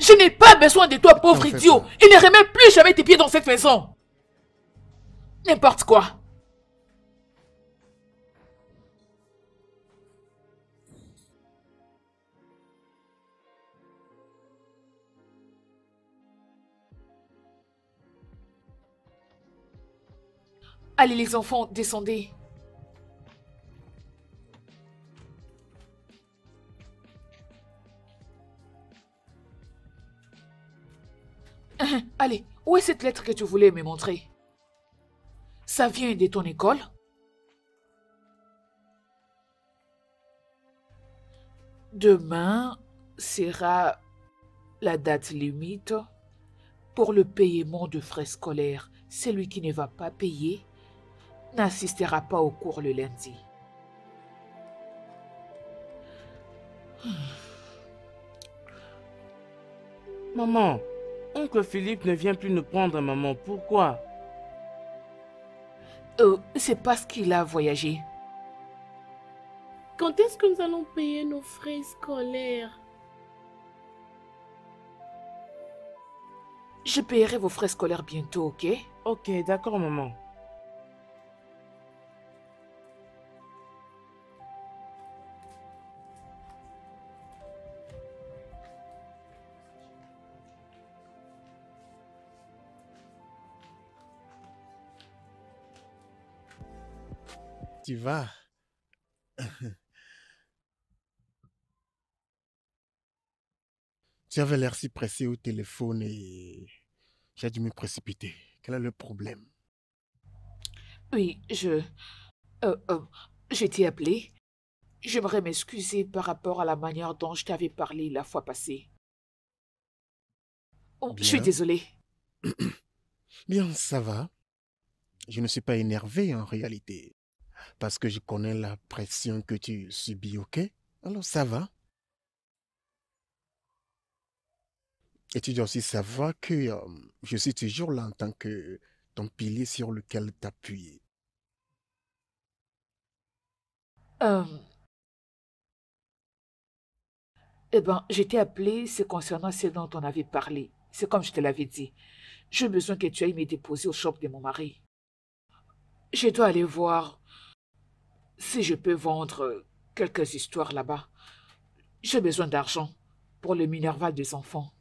Je n'ai pas besoin de toi, pauvre idiot. Il ne remet plus jamais tes pieds dans cette maison. N'importe quoi. Allez les enfants, descendez. Allez, où est cette lettre que tu voulais me montrer? Ça vient de ton école? Demain sera la date limite pour le paiement de frais scolaires. Celui qui ne va pas payer n'assistera pas au cours le lundi. Maman, oncle Philippe ne vient plus nous prendre, maman. Pourquoi? C'est parce qu'il a voyagé. Quand est-ce que nous allons payer nos frais scolaires? Je paierai vos frais scolaires bientôt, ok? Ok, d'accord, maman. Tu vas. Tu avais l'air si pressé au téléphone et j'ai dû me précipiter. Quel est le problème? Oui, je t'ai appelé. J'aimerais m'excuser par rapport à la manière dont je t'avais parlé la fois passée. Oh, je suis Bien. désolée. Bien, ça va. Je ne suis pas énervé en réalité. Parce que je connais la pression que tu subis, ok? Alors ça va. Et tu dois aussi savoir que je suis toujours là en tant que ton pilier sur lequel t'appuyer. Euh, eh ben, je t'ai appelé, c'est concernant ce dont on avait parlé. C'est comme je te l'avais dit. J'ai besoin que tu ailles me déposer au shop de mon mari. Je dois aller voir si je peux vendre quelques histoires là-bas. J'ai besoin d'argent pour le minerval des enfants.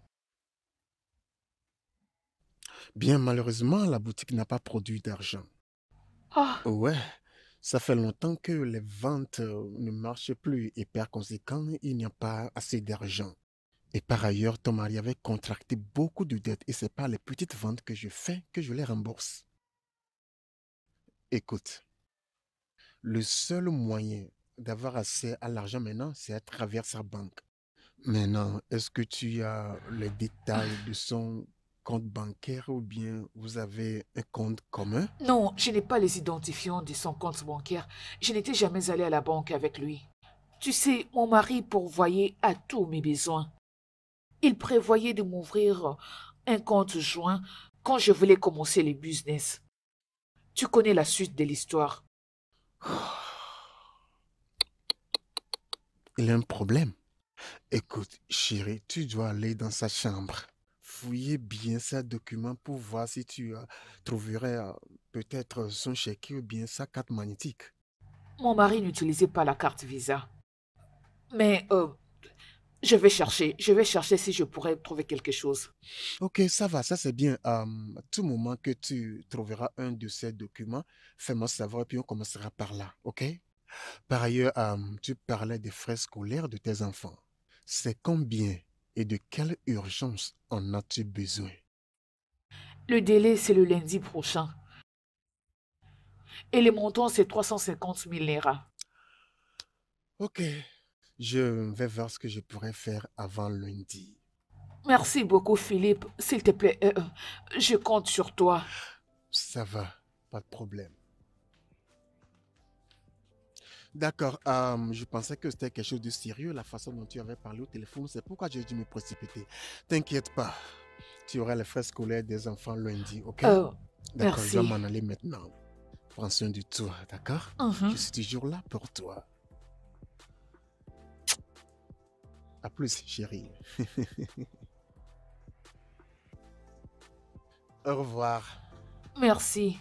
Bien, malheureusement, la boutique n'a pas produit d'argent. Ah, Ouais, ça fait longtemps que les ventes ne marchent plus et par conséquent, il n'y a pas assez d'argent. Et par ailleurs, ton mari avait contracté beaucoup de dettes et c'est pas les petites ventes que je fais que je les rembourse. Écoute, le seul moyen d'avoir accès à l'argent maintenant, c'est à travers sa banque. Maintenant, est-ce que tu as les détails de son compte bancaire ou bien vous avez un compte commun? non, je n'ai pas les identifiants de son compte bancaire. Je n'étais jamais allée à la banque avec lui. Tu sais, mon mari pourvoyait à tous mes besoins. Il prévoyait de m'ouvrir un compte joint quand je voulais commencer le business. Tu connais la suite de l'histoire. Il y a un problème. Écoute, chérie, tu dois aller dans sa chambre. Fouiller bien ses documents pour voir si tu trouverais peut-être son chéquier ou bien sa carte magnétique. Mon mari n'utilisait pas la carte Visa. Mais je vais chercher si je pourrais trouver quelque chose. Ok, ça va, ça c'est bien. À tout moment que tu trouveras un de ces documents, fais-moi savoir et puis on commencera par là, ok? Par ailleurs, tu parlais des frais scolaires de tes enfants. C'est combien et de quelle urgence en as-tu besoin? Le délai, c'est le lundi prochain. Et le montant, c'est 350 000 Naira. Ok, je vais voir ce que je pourrais faire avant lundi. Merci beaucoup, Philippe. S'il te plaît, je compte sur toi. Ça va, pas de problème. D'accord, je pensais que c'était quelque chose de sérieux, la façon dont tu avais parlé au téléphone, c'est pourquoi j'ai dû me précipiter. T'inquiète pas, tu auras les frais scolaires des enfants lundi, ok? D'accord, je dois Merci. m'en aller maintenant. Prends soin de toi, d'accord? Je suis toujours là pour toi. À plus, chérie. Au revoir. Merci.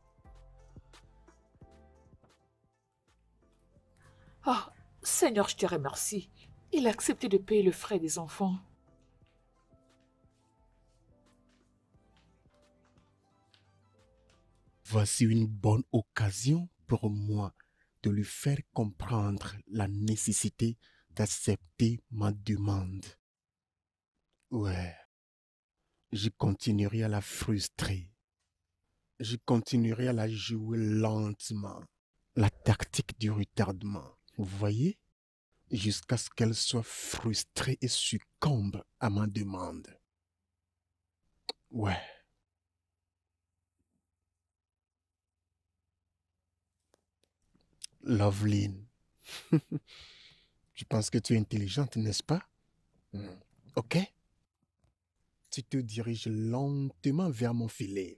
Ah, Seigneur, je te remercie. Il a accepté de payer le frais des enfants. Voici une bonne occasion pour moi de lui faire comprendre la nécessité d'accepter ma demande. Ouais, je continuerai à la frustrer. Je continuerai à la jouer lentement. La tactique du retardement, vous voyez? Jusqu'à ce qu'elle soit frustrée et succombe à ma demande. Ouais. Loveline, tu penses que tu es intelligente, n'est-ce pas? Ok? Tu te diriges lentement vers mon filet.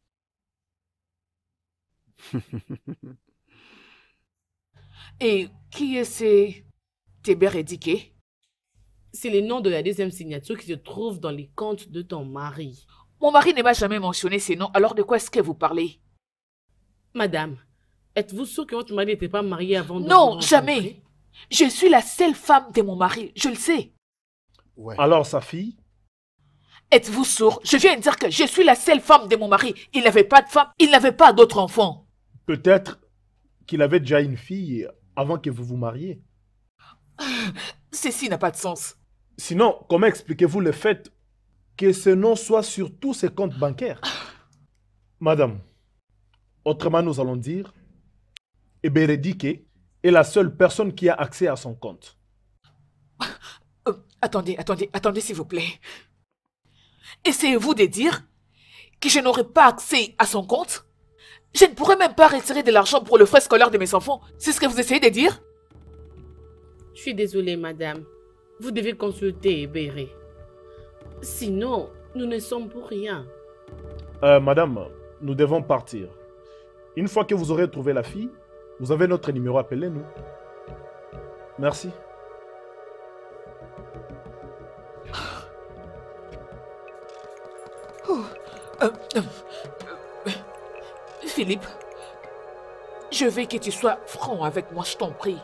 Et qui est ce Téberédiqué? C'est le nom de la deuxième signature qui se trouve dans les comptes de ton mari. Mon mari ne m'a jamais mentionné ces noms, alors de quoi est-ce que vous parlez? Madame, êtes-vous sûre que votre mari n'était pas marié avant de vous Non, rencontrer? jamais. Je suis la seule femme de mon mari, je le sais. Ouais. Alors, sa fille? Êtes-vous sourd? Je viens de dire que je suis la seule femme de mon mari. Il n'avait pas de femme, il n'avait pas d'autres enfants. Peut-être qu'il avait déjà une fille avant que vous vous mariez. Ceci n'a pas de sens. Sinon, comment expliquez-vous le fait que ce nom soit sur tous ses comptes bancaires? Madame, autrement nous allons dire, Eberedike est la seule personne qui a accès à son compte. Attendez s'il vous plaît. Essayez-vous de dire que je n'aurai pas accès à son compte? Je ne pourrai même pas retirer de l'argent pour le frais scolaire de mes enfants. C'est ce que vous essayez de dire? Je suis désolée, madame. Vous devez consulter Ebere. Sinon, nous ne sommes pour rien. Madame, nous devons partir. Une fois que vous aurez trouvé la fille, vous avez notre numéro, appelez-nous. Merci. Philippe, je veux que tu sois franc avec moi, je t'en prie.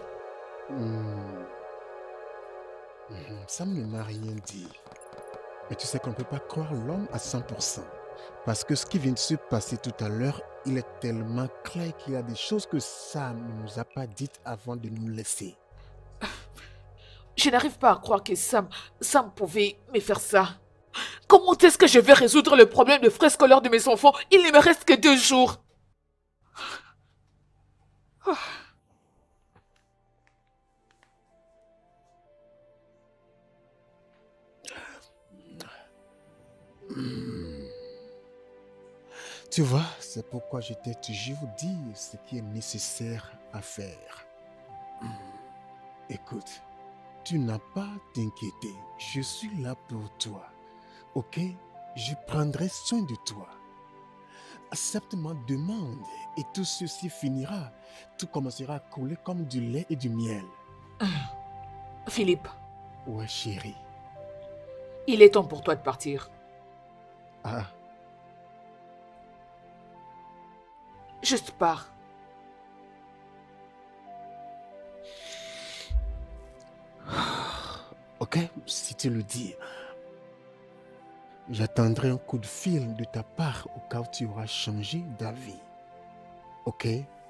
Sam ne m'a rien dit. Mais tu sais qu'on ne peut pas croire l'homme à 100%. Parce que ce qui vient de se passer tout à l'heure, il est tellement clair qu'il y a des choses que Sam ne nous a pas dites avant de nous laisser. Je n'arrive pas à croire que Sam pouvait me faire ça. Comment est-ce que je vais résoudre le problème de frais scolaires de mes enfants? Il ne me reste que 2 jours. Tu vois, c'est pourquoi je t'ai toujours dit ce qui est nécessaire à faire. Écoute, tu n'as pas à t'inquiéter. Je suis là pour toi. Ok? Je prendrai soin de toi. Accepte ma demande et tout ceci finira. Tout commencera à couler comme du lait et du miel. Philippe. Ouais, chérie. Il est temps pour toi de partir. Ah. Juste pars. Ok, si tu le dis. J'attendrai un coup de fil de ta part au cas où tu auras changé d'avis. Ok?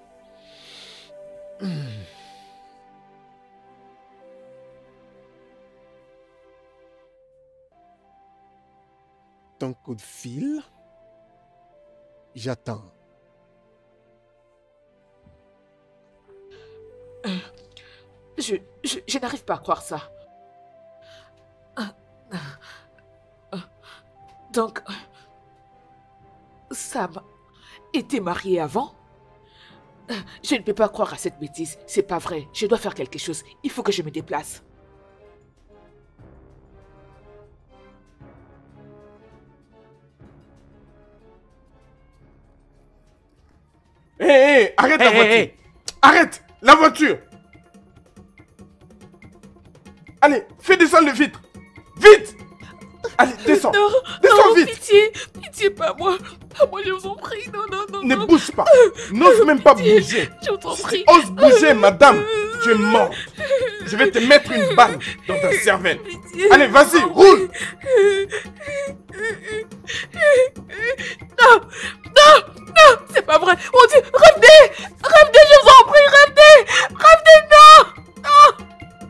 Ton coup de fil? J'attends. Je n'arrive pas à croire ça. Donc, Sam était marié avant? Je ne peux pas croire à cette bêtise. C'est pas vrai. Je dois faire quelque chose. Il faut que je me déplace. Hé, arrête la voiture. Arrête la voiture. Allez, fais descendre le vitre. Vite. Allez, descends. Non, descends non, vite. pitié, Pitié, pas moi. Pas moi, je vous en prie. Non, non, non, Ne non. bouge pas. N'ose même pas bouger. Je vous en Si prie. tu oses bouger, madame, tu es morte. Je vais te mettre une balle dans ta cervelle. Pitié. Allez, vas-y, roule. Non, non, non, c'est pas vrai. Mon Dieu, revenez, revenez, je vous en prie, revenez, revenez, non, non.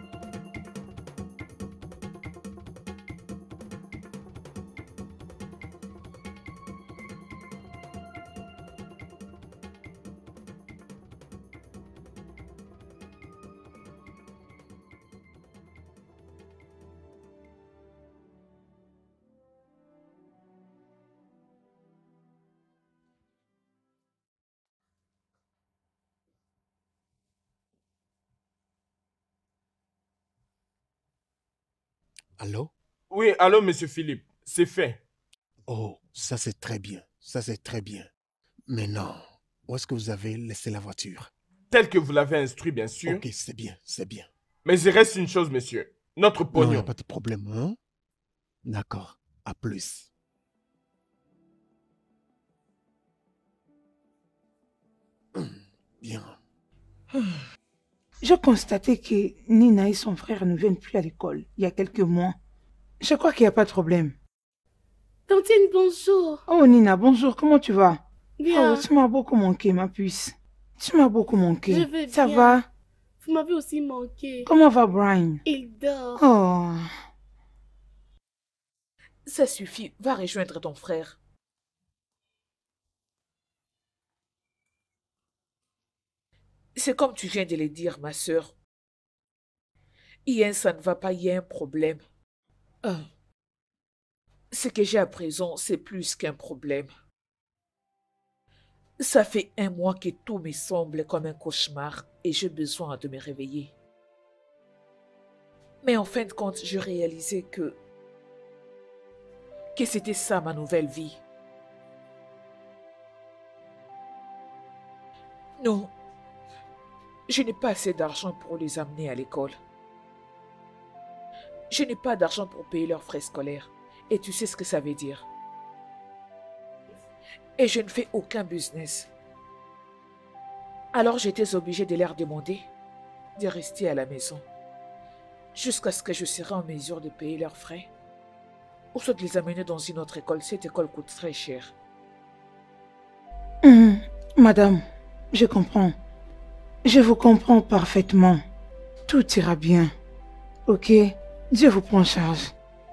Allô? Oui, allô, monsieur Philippe. C'est fait. Oh, ça c'est très bien. Ça c'est très bien. Maintenant, où est-ce que vous avez laissé la voiture? Tel que vous l'avez instruit, bien sûr. Ok, c'est bien, c'est bien. Mais il reste une chose, monsieur. Notre Non, il n'y pognon. a pas de problème, hein? D'accord, à plus. Bien. J'ai constaté que Nina et son frère ne viennent plus à l'école il y a quelques mois. Je crois qu'il n'y a pas de problème. Tantine, bonjour. Oh Nina, bonjour, comment tu vas? Bien. Oh, tu m'as beaucoup manqué, ma puce. Tu m'as beaucoup manqué. Je vais Ça bien. va? Vous m'avez aussi manqué. Comment va Brian? Il dort. Oh, Ça suffit, va rejoindre ton frère. C'est comme tu viens de le dire, ma sœur. Ian, ça ne va pas, il y a un problème. Ce que j'ai à présent, c'est plus qu'un problème. Ça fait 1 mois que tout me semble comme un cauchemar et j'ai besoin de me réveiller. Mais en fin de compte, j'ai réalisé que c'était ça ma nouvelle vie. Non, je n'ai pas assez d'argent pour les amener à l'école. Je n'ai pas d'argent pour payer leurs frais scolaires. Et tu sais ce que ça veut dire. Et je ne fais aucun business. Alors j'étais obligée de leur demander de rester à la maison jusqu'à ce que je serai en mesure de payer leurs frais ou soit de les amener dans une autre école. Cette école coûte très cher. Madame, je comprends. Je vous comprends parfaitement. Tout ira bien. Ok? Dieu vous prend en charge.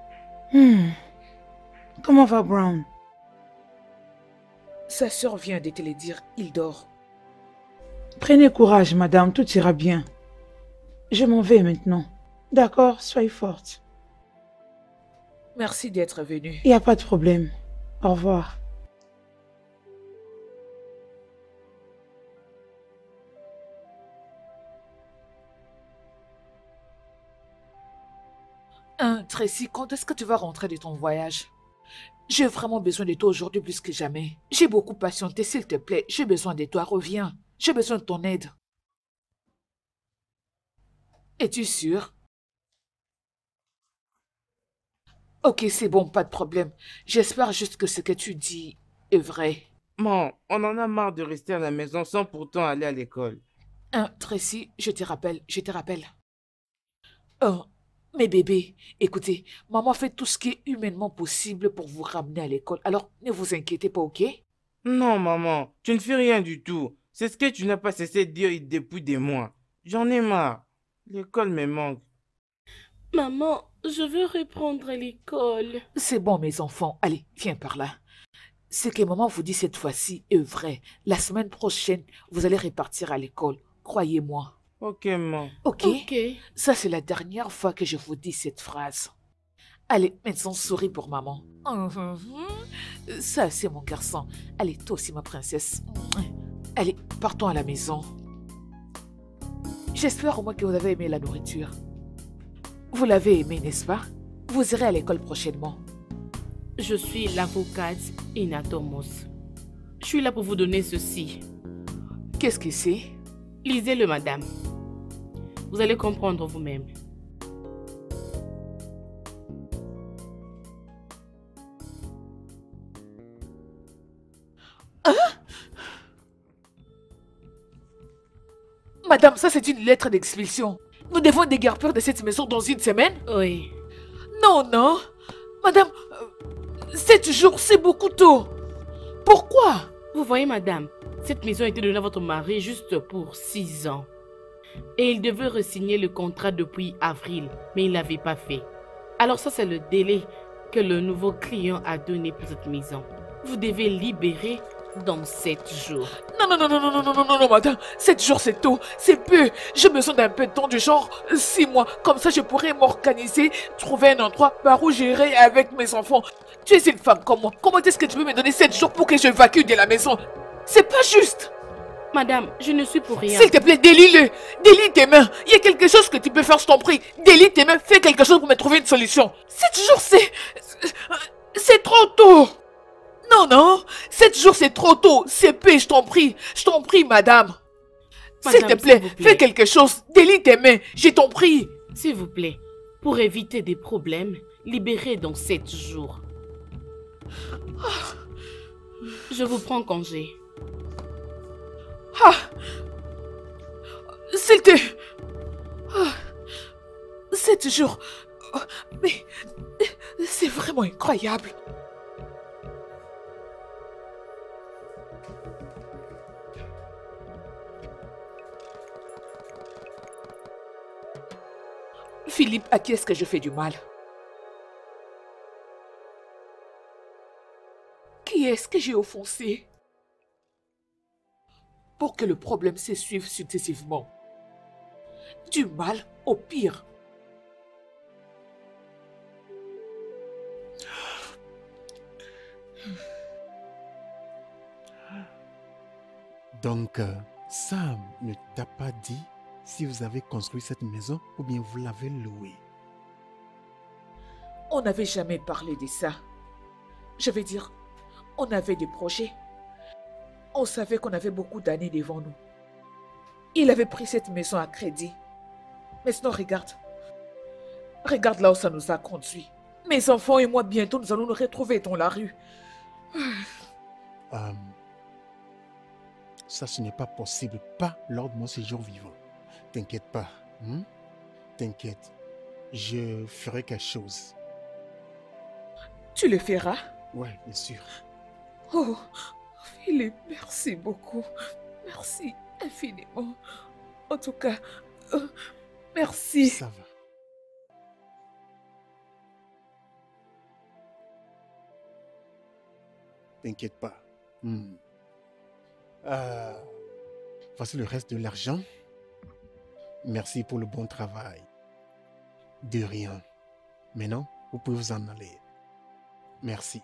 Comment va Brown? Sa sœur vient de te le dire, il dort. Prenez courage, madame, tout ira bien. Je m'en vais maintenant. D'accord? Soyez forte. Merci d'être venue. Il n'y a pas de problème. Au revoir. Tracy, quand est-ce que tu vas rentrer de ton voyage? J'ai vraiment besoin de toi aujourd'hui plus que jamais. J'ai beaucoup patienté, s'il te plaît. J'ai besoin de toi, reviens. J'ai besoin de ton aide. Es-tu sûr? Ok, c'est bon, pas de problème. J'espère juste que ce que tu dis est vrai. Maman, on en a marre de rester à la maison sans pourtant aller à l'école. Tracy, je te rappelle. Oh, mes bébés, écoutez, maman fait tout ce qui est humainement possible pour vous ramener à l'école. Alors, ne vous inquiétez pas, ok? Non, maman, tu ne fais rien du tout. C'est ce que tu n'as pas cessé de dire depuis des mois. J'en ai marre. L'école me manque. Maman, je veux reprendre l'école. C'est bon, mes enfants. Allez, viens par là. Ce que maman vous dit cette fois-ci est vrai. La semaine prochaine, vous allez repartir à l'école. Croyez-moi. Ok, maman. Ok? Ok. Ça, c'est la dernière fois que je vous dis cette phrase. Allez, maintenant, souris pour maman. Ça, c'est mon garçon. Allez, toi aussi, ma princesse. Allez, partons à la maison. J'espère au moins que vous avez aimé la nourriture. Vous l'avez aimé, n'est-ce pas? Vous irez à l'école prochainement. Je suis l'avocate Ina Thomas. Je suis là pour vous donner ceci. Qu'est-ce que c'est? Lisez-le, madame. Vous allez comprendre vous-même. Madame, ça c'est une lettre d'expulsion. Nous devons déguerpir de cette maison dans une semaine? Oui. Non, non. Madame, 7 jours, c'est beaucoup tôt. Pourquoi? Vous voyez, madame, cette maison a été donnée à votre mari juste pour 6 ans. Et il devait re-signer le contrat depuis avril, mais il ne l'avait pas fait. Alors ça, c'est le délai que le nouveau client a donné pour cette maison. Vous devez libérer dans 7 jours. Non, non, non, non, non, non, non, non, non, non, madame. 7 jours, c'est tôt, c'est peu. J'ai besoin d'un peu de temps, du genre 6 mois. Comme ça, je pourrais m'organiser, trouver un endroit par où j'irai avec mes enfants. Tu es une femme comme moi. Comment est-ce que tu peux me donner 7 jours pour que j'évacue de la maison? C'est pas juste. Madame, je ne suis pour rien. S'il te plaît, délie-le. Délie tes mains. Il y a quelque chose que tu peux faire, je t'en prie. Délie tes mains, fais quelque chose pour me trouver une solution. 7 jours, c'est trop tôt. Non, non. 7 jours, c'est trop tôt. C'est peu, je t'en prie. Je t'en prie, madame. S'il te plaît, fais quelque chose. Délie tes mains, je t'en prie. S'il vous plaît, pour éviter des problèmes, libérez dans 7 jours. Je vous prends congé. Ah. S'il te... Ah. 7 jours. Mais... c'est vraiment incroyable. Philippe, à qui est-ce que je fais du mal? Qui est-ce que j'ai offensé pour que le problème s'essuive successivement? Du mal au pire. Donc, Sam ne t'a pas dit si vous avez construit cette maison ou bien vous l'avez louée? On n'avait jamais parlé de ça. Je veux dire, on avait des projets. On savait qu'on avait beaucoup d'années devant nous. Il avait pris cette maison à crédit. Mais sinon, regarde. Regarde là où ça nous a conduit. Mes enfants et moi, bientôt, nous allons nous retrouver dans la rue. Ça, ce n'est pas possible. Pas lors de mon séjour vivant. T'inquiète pas. T'inquiète. Je ferai quelque chose. Tu le feras? Ouais, bien sûr. Oh, Philippe, merci beaucoup. Merci infiniment. En tout cas, merci. Ça va. T'inquiète pas. Voici le reste de l'argent. Merci pour le bon travail. De rien. Maintenant, vous pouvez vous en aller. Merci.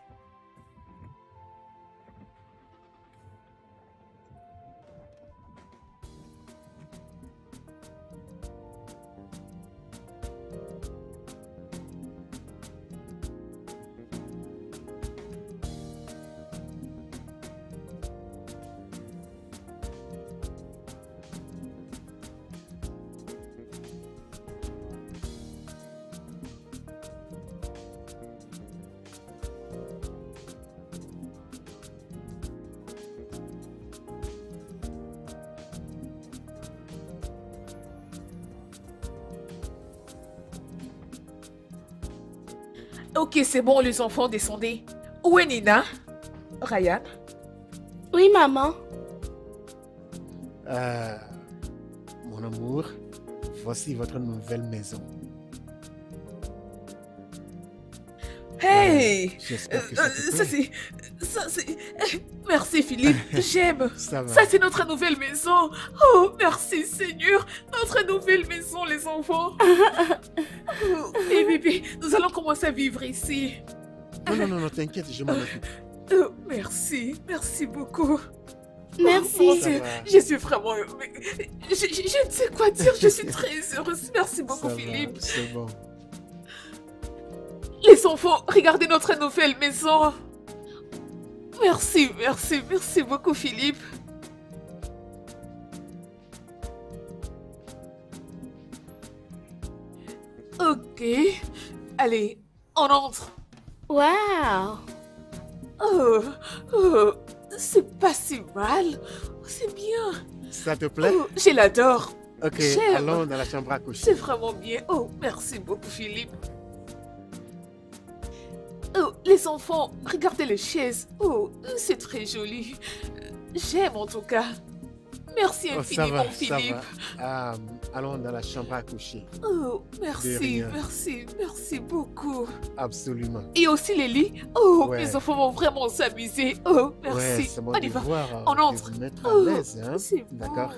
Ok, c'est bon, les enfants, descendez. Où est Nina? Ryan? Oui, maman. Mon amour, voici votre nouvelle maison. Hey! J'espère que ça te Ça plaît. c'est... Merci Philippe, j'aime. Ça va. Ça c'est notre nouvelle maison. Oh, merci Seigneur. Notre nouvelle maison, les enfants. Et bébé, nous allons commencer à vivre ici. Non, t'inquiète, je m'en occupe. Merci, merci beaucoup. Merci. Mon Ça Dieu, va. je suis vraiment... Je ne sais quoi dire, je suis très heureuse. Merci beaucoup Ça va, Philippe. c'est bon. Les enfants, regardez notre nouvelle maison. Merci, merci, merci beaucoup Philippe. Ok. Allez, on entre. Waouh. Oh, oh, c'est pas si mal. C'est bien. Ça te plaît? Oh, je l'adore. Ok, j'aime. allons dans la chambre à coucher. C'est vraiment bien. Oh, merci beaucoup, Philippe. Oh, les enfants, regardez les chaises. Oh, c'est très joli. J'aime en tout cas. Merci Oh, infiniment, ça Philippe. va. Allons dans la chambre à coucher. Oh, De merci, rien. merci beaucoup. Absolument. Et aussi les lits. Oh, Ouais. mes enfants vont vraiment s'amuser. Oh, merci. Ouais, c'est mon On y va. devoir On de entre. vous mettre à Oh, l'aise, hein? c'est bon. D'accord?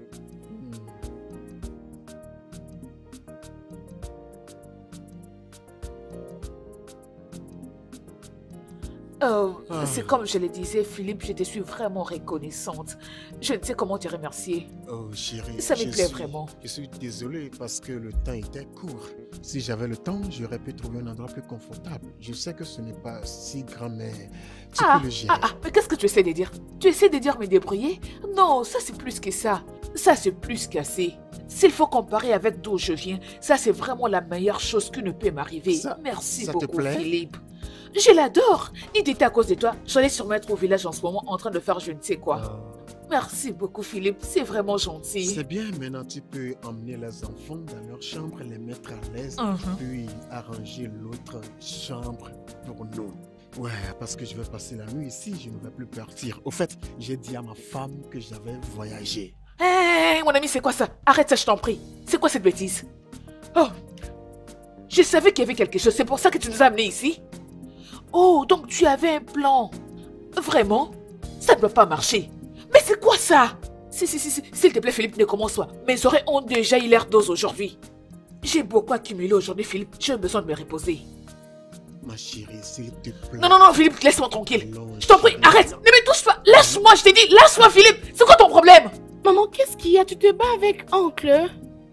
Oh, Ah. c'est comme je le disais, Philippe, je te suis vraiment reconnaissante. Je ne sais comment te remercier. Oh chérie, Ça me je plaît suis- vraiment. Je suis désolé parce que le temps était court. Si j'avais le temps, j'aurais pu trouver un endroit plus confortable. Je sais que ce n'est pas si grand, mais tu peux le gérer. Mais qu'est-ce que tu essaies de dire? Tu essaies de dire me débrouiller? Non, ça c'est plus que ça. Ça c'est plus qu'assez. S'il faut comparer avec d'où je viens, ça c'est vraiment la meilleure chose qui ne peut m'arriver. Ça- Merci ça te beaucoup, plaît? Philippe. Je l'adore. Ni d'été à cause de toi, j'allais sûrement être au village en ce moment en train de faire je ne sais quoi. Oh, Merci beaucoup, Philippe. C'est vraiment gentil. c'est bien, maintenant tu peux emmener les enfants dans leur chambre, les mettre à l'aise, Mhm. puis arranger l'autre chambre pour nous. Ouais, parce que je vais passer la nuit ici, je ne vais plus partir. Au fait, j'ai dit à ma femme que j'avais voyagé. Hé, mon ami, c'est quoi ça? Arrête ça, je t'en prie. C'est quoi cette bêtise? Oh, je savais qu'il y avait quelque chose. C'est pour ça que tu nous as amenés ici? Oh, donc tu avais un plan. Vraiment? Ça ne doit pas marcher. Mais c'est quoi ça? S'il te plaît, Philippe, ne commence pas. Mes oreilles ont déjà eu l'air d'os aujourd'hui. J'ai beaucoup accumulé aujourd'hui, Philippe. J'ai besoin de me reposer. Ma chérie, s'il te plaît. Non, Philippe, laisse-moi tranquille. Allons, Je t'en prie, chérie. arrête. Ne me touche pas. Lâche-moi, je t'ai dit. Lâche-moi, Philippe. C'est quoi ton problème? Maman, qu'est-ce qu'il y a? Tu te bats avec oncle?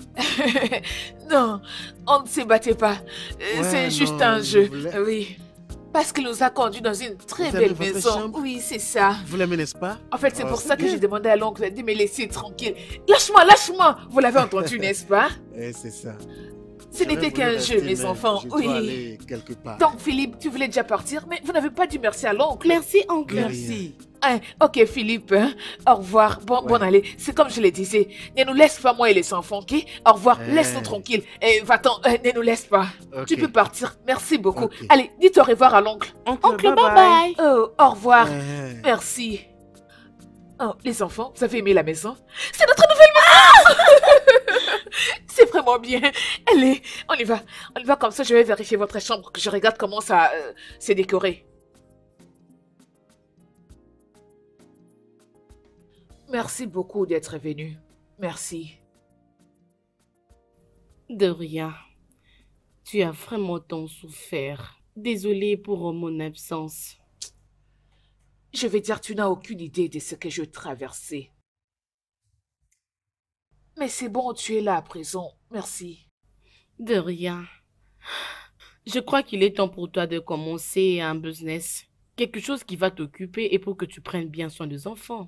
Non, on ne se battait pas. Ouais, C'est juste non, un je jeu. voulais- Oui. Parce qu'il nous a conduits dans une très Vous avez belle votre maison. chambre? Oui, c'est ça. Vous l'aimez, n'est-ce pas? En fait, c'est Oh, pour c'est ça que bien. j'ai demandé à l'oncle de me laisser tranquille. Lâche-moi. Vous l'avez entendu, n'est-ce pas? Eh, c'est ça. Ce n'était qu'un jeu, mes enfants. Je dois Oui. aller quelque part. Donc, Philippe, tu voulais déjà partir, mais vous n'avez pas dit merci à l'oncle. Merci, oncle. Merci. Hein, ok, Philippe. Hein. Au revoir. Bon allez. C'est comme je le disais. Ne nous laisse pas, moi et les enfants, ok? Au revoir. Eh. Laisse-nous tranquille. Et va-t'en. Ne nous laisse pas. Ok. Tu peux partir. Merci beaucoup. Ok. Allez, dites au revoir à l'oncle. Oncle, bye bye. Oh, au revoir. Eh, Merci. Oh, les enfants, vous avez aimé la maison? C'est notre nouvelle maison! C'est vraiment bien. Allez, on y va. On y va comme ça, je vais vérifier votre chambre, que je regarde comment ça s'est décoré. Merci beaucoup d'être venu. Merci. De rien. Tu as vraiment tant souffert. Désolée pour mon absence. Je vais dire, tu n'as aucune idée de ce que je traversais. Mais c'est bon, tu es là à présent. Merci. De rien. Je crois qu'il est temps pour toi de commencer un business. Quelque chose qui va t'occuper et pour que tu prennes bien soin des enfants.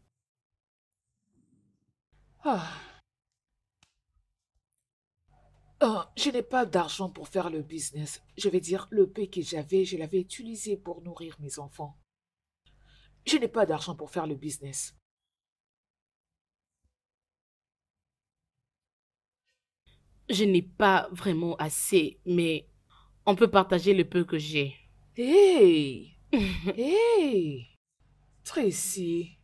Ah. Je n'ai pas d'argent pour faire le business. Je vais dire, le peu que j'avais, je l'avais utilisé pour nourrir mes enfants. Je n'ai pas d'argent pour faire le business. Je n'ai pas vraiment assez, mais on peut partager le peu que j'ai. Hey! Hey! Tracy.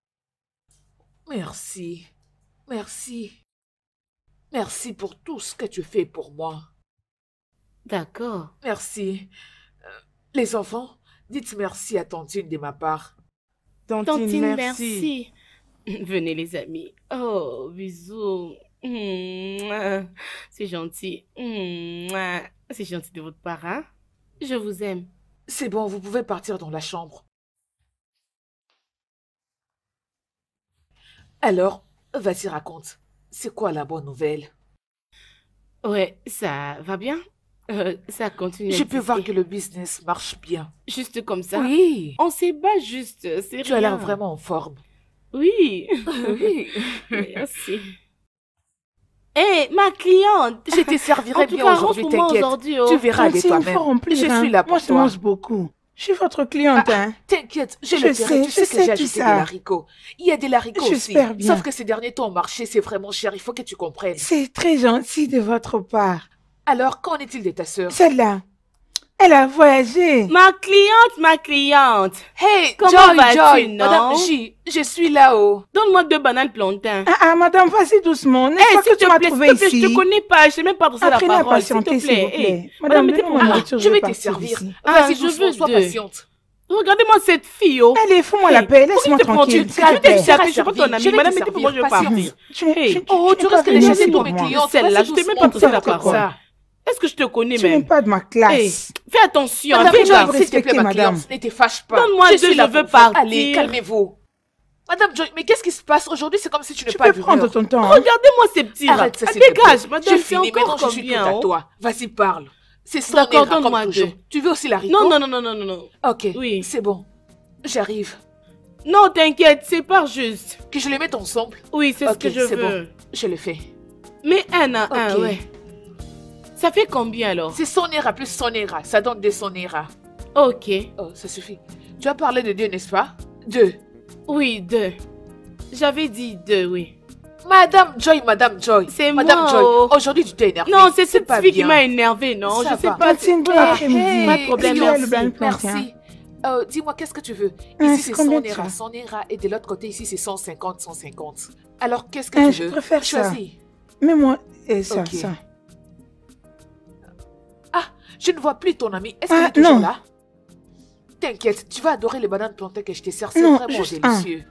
Merci. Merci. Merci pour tout ce que tu fais pour moi. D'accord. Merci. Les enfants, dites merci à Tantine de ma part. Tantine, merci. merci. Venez les amis. Oh, bisous. Mouah. C'est gentil. Mouah. C'est gentil de votre part, hein? Je vous aime. C'est bon, vous pouvez partir dans la chambre. Alors, vas-y, raconte. C'est quoi la bonne nouvelle? Ouais, ça va bien? Ça continue à Je peux voir que exister. le business marche bien. Juste comme ça. Oui, On s'est bat juste, c'est tu as l'air rien. vraiment en forme. Oui. Oui, Merci. Hé, ma cliente! je te servirai En tout bien cas, aujourd'hui, arrange pour moi t'inquiète. aujourd'hui, Tu oh. verras de Tantine, il faut toi-même. remplir, Je hein. suis là pour Moi, je toi. mange beaucoup. Je suis votre cliente, hein. T'inquiète, j'ai Je le terrain, tu sais que sais j'ai tout acheté des ça. haricots. Il y a des haricots aussi. J'espère bien. Sauf que ces derniers temps au marché, c'est vraiment cher, il faut que tu comprennes. C'est très gentil de votre part. Alors, qu'en est-il de ta sœur? Celle-là, elle a voyagé. Ma cliente. Hey, Comment Joy, vas-tu, Joy, non? Madame J, je suis là-haut. Donne-moi 2 bananes plantains. Madame, vas-y doucement. N'est-ce Eh, pas s'il que tu te m'as plaît, trouvé s'il te plaît, je ici? te connais pas, je sais même pas adresser la Apprenez à parole, s'il te patienter, s'il vous plaît. plaît. Eh, Madame, mettez donnez-moi pour ma moi. voiture, Je vais te partir servir. d'ici. Vas-y, je doucement, veux sois 2. patiente. Regardez-moi cette fille, oh. Allez, fous-moi la paix, laisse-moi Pourquoi tranquille. tu te s'il te calmes, plaît. je suis pas ton Je ami. vais te Madame, mettez pour moi, je vais servir, partir. Tu Oh, tu n'es pas risques de venue chasser ici tous pour mes moi. clients. Celle-là, je t'ai même pas doucement, adressé la n'importe quoi. parole. Est-ce que je te connais Tu n'es même? pas de ma Eh, classe. fais attention, Madame fais Joy, gaffe. s'il te plaît, respectez, ma madame. cliente, ne te fâche pas. Donne-moi Je deux, suis là je veux pour vous. partir. Allez, calmez-vous. Madame Joy, mais qu'est-ce qui se passe aujourd'hui? C'est comme si tu n'es Tu pas peux du prendre beurre. ton temps. hein. Regardez-moi ces petits rats. Arrête ça, Ah, s'il te plaît. dégage, madame, J'ai c'est fini, maintenant encore je suis tout combien, à oh? toi. Vas-y, parle. C'est son D'accord, erreur, donne-moi comme toujours. 2. Tu veux aussi la Non, non, non, non, non, non, non. Ok, Oui. c'est bon. J'arrive. Non, t'inquiète, c'est pas juste. Que je les mette ensemble? Oui, c'est ce Ok, que je c'est veux. bon. Je le fais. Mais un à un, Ok. ouais. Ça fait combien alors? C'est Sonera plus Sonera. Ça donne des Sonera. Ok. Oh, ça suffit. Tu as parlé de 2, n'est-ce pas? 2. Oui, 2. J'avais dit 2, oui. Madame Joy, Madame Joy. C'est Madame moi, Joy, oh. aujourd'hui tu t'es énervée. Non, c'est cette pas fille qui bien. m'a énervé, non? Ça Je sais va. pas. Passez une bonne Ah, après-midi. hey, Pas de problème, Client, merci. le blanc plantain. Merci. Dis-moi, qu'est-ce que tu veux? Ah, Ici, c'est c'est combien 100 tu Nera, veux? 100 Nera, et de l'autre côté, ici, c'est 150, 150. Alors, qu'est-ce que Ah, tu je veux? préfère ça. Choisis. Mets-moi ça, Ok. ça. Ah, je ne vois plus ton ami. Est-ce Ah, qu'il est toujours non. là? T'inquiète, tu vas adorer les bananes plantains que je t'ai servi. C'est Non, vraiment juste un. délicieux.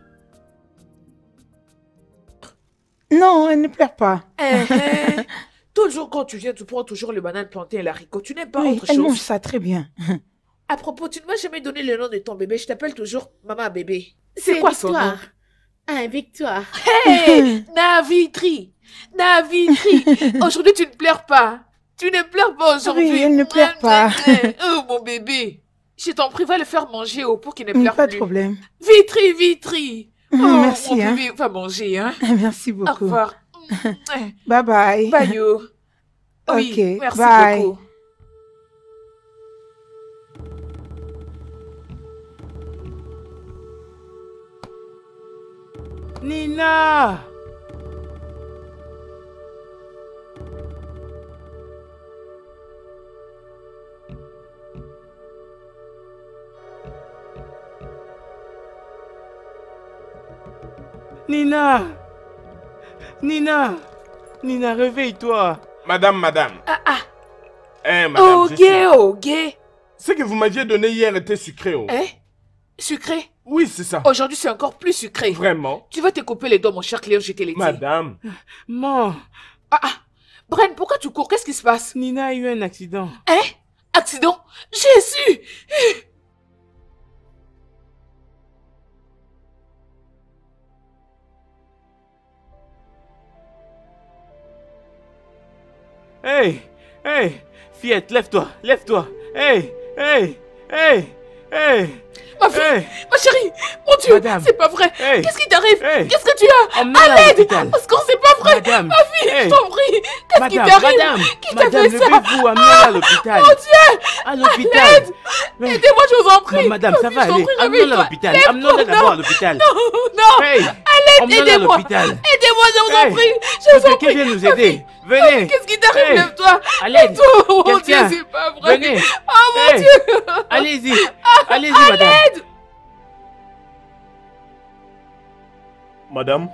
Non, elle ne pleure pas. Toujours quand tu viens, tu prends toujours les bananes plantains et l'haricot. Tu n'aimes pas Oui, autre elle chose? mange ça très bien. À propos, tu ne m'as jamais donné le nom de ton bébé. Je t'appelle toujours Maman Bébé. C'est quoi son nom? Victoire. Ah, Victoire. Hey, Navitri! Navitri! Aujourd'hui, tu ne pleures pas. Tu ne pleures pas aujourd'hui. Oui, elle ne pleure pas. Oh, mon bébé. Je t'en prie, va le faire manger pour qu'il ne Oui, pleure pas de plus. problème. Vitri, Vitri. Oh, Merci, mon hein. bébé, va manger, hein. Merci Au beaucoup. revoir. Bye bye. Bye, yo. Oui, Ok, merci bye. beaucoup. Nina! Nina! Nina! Nina, réveille-toi! Madame. Ah, Madame, oh, je gay, suis- oh, gay. Ce que vous m'aviez donné hier était sucré. Oh. Hein? Sucré? Oui, c'est ça. Aujourd'hui, c'est encore plus sucré. Vraiment. Tu vas te couper les doigts, mon cher client, je te l'ai dit. Madame. Maman, Bren, pourquoi tu cours? Qu'est-ce qui se passe? Nina a eu un accident. Hein? Accident? Jésus! Hey! Hey! Fillette, lève-toi! Lève-toi! Hey! Hey! Hey! Hey! Ma fille! Hey! Ma chérie! Mon Dieu! Madame. C'est pas vrai! Hey. Qu'est-ce qui t'arrive? Hey. Qu'est-ce que tu as? Emmenez-la à l'hôpital! Parce qu'on c'est pas vrai! Madame! Ma fille, Hey. je t'en prie! Qu'est-ce qui Madame! t'arrive? Madame! Qui t'a Madame, fait ça? levez-vous! Amenez-la à l'hôpital! Mon Dieu! À l'hôpital! Mais- Aidez-moi, je vous en prie! Madame, ça Ma va fille, je t'en aller! prie, Amenez-la à réveille-toi. l'hôpital! Lève-toi. Amenez-la d'abord à Non. l'hôpital! Non! Hey! Emmenez-la à aidez-moi. l'hôpital! Aidez-moi, je vous Hey. en prie! Je Que vous en quelqu'un prie! vienne nous aider! Venez! Qu'est-ce qui t'arrive? Hey. Lève-toi! À l'aide! Oh mon Dieu, Quelqu'un. c'est pas vrai! Venez! Oh mon Hey. Dieu! Allez-y! Allez-y, madame! Madame,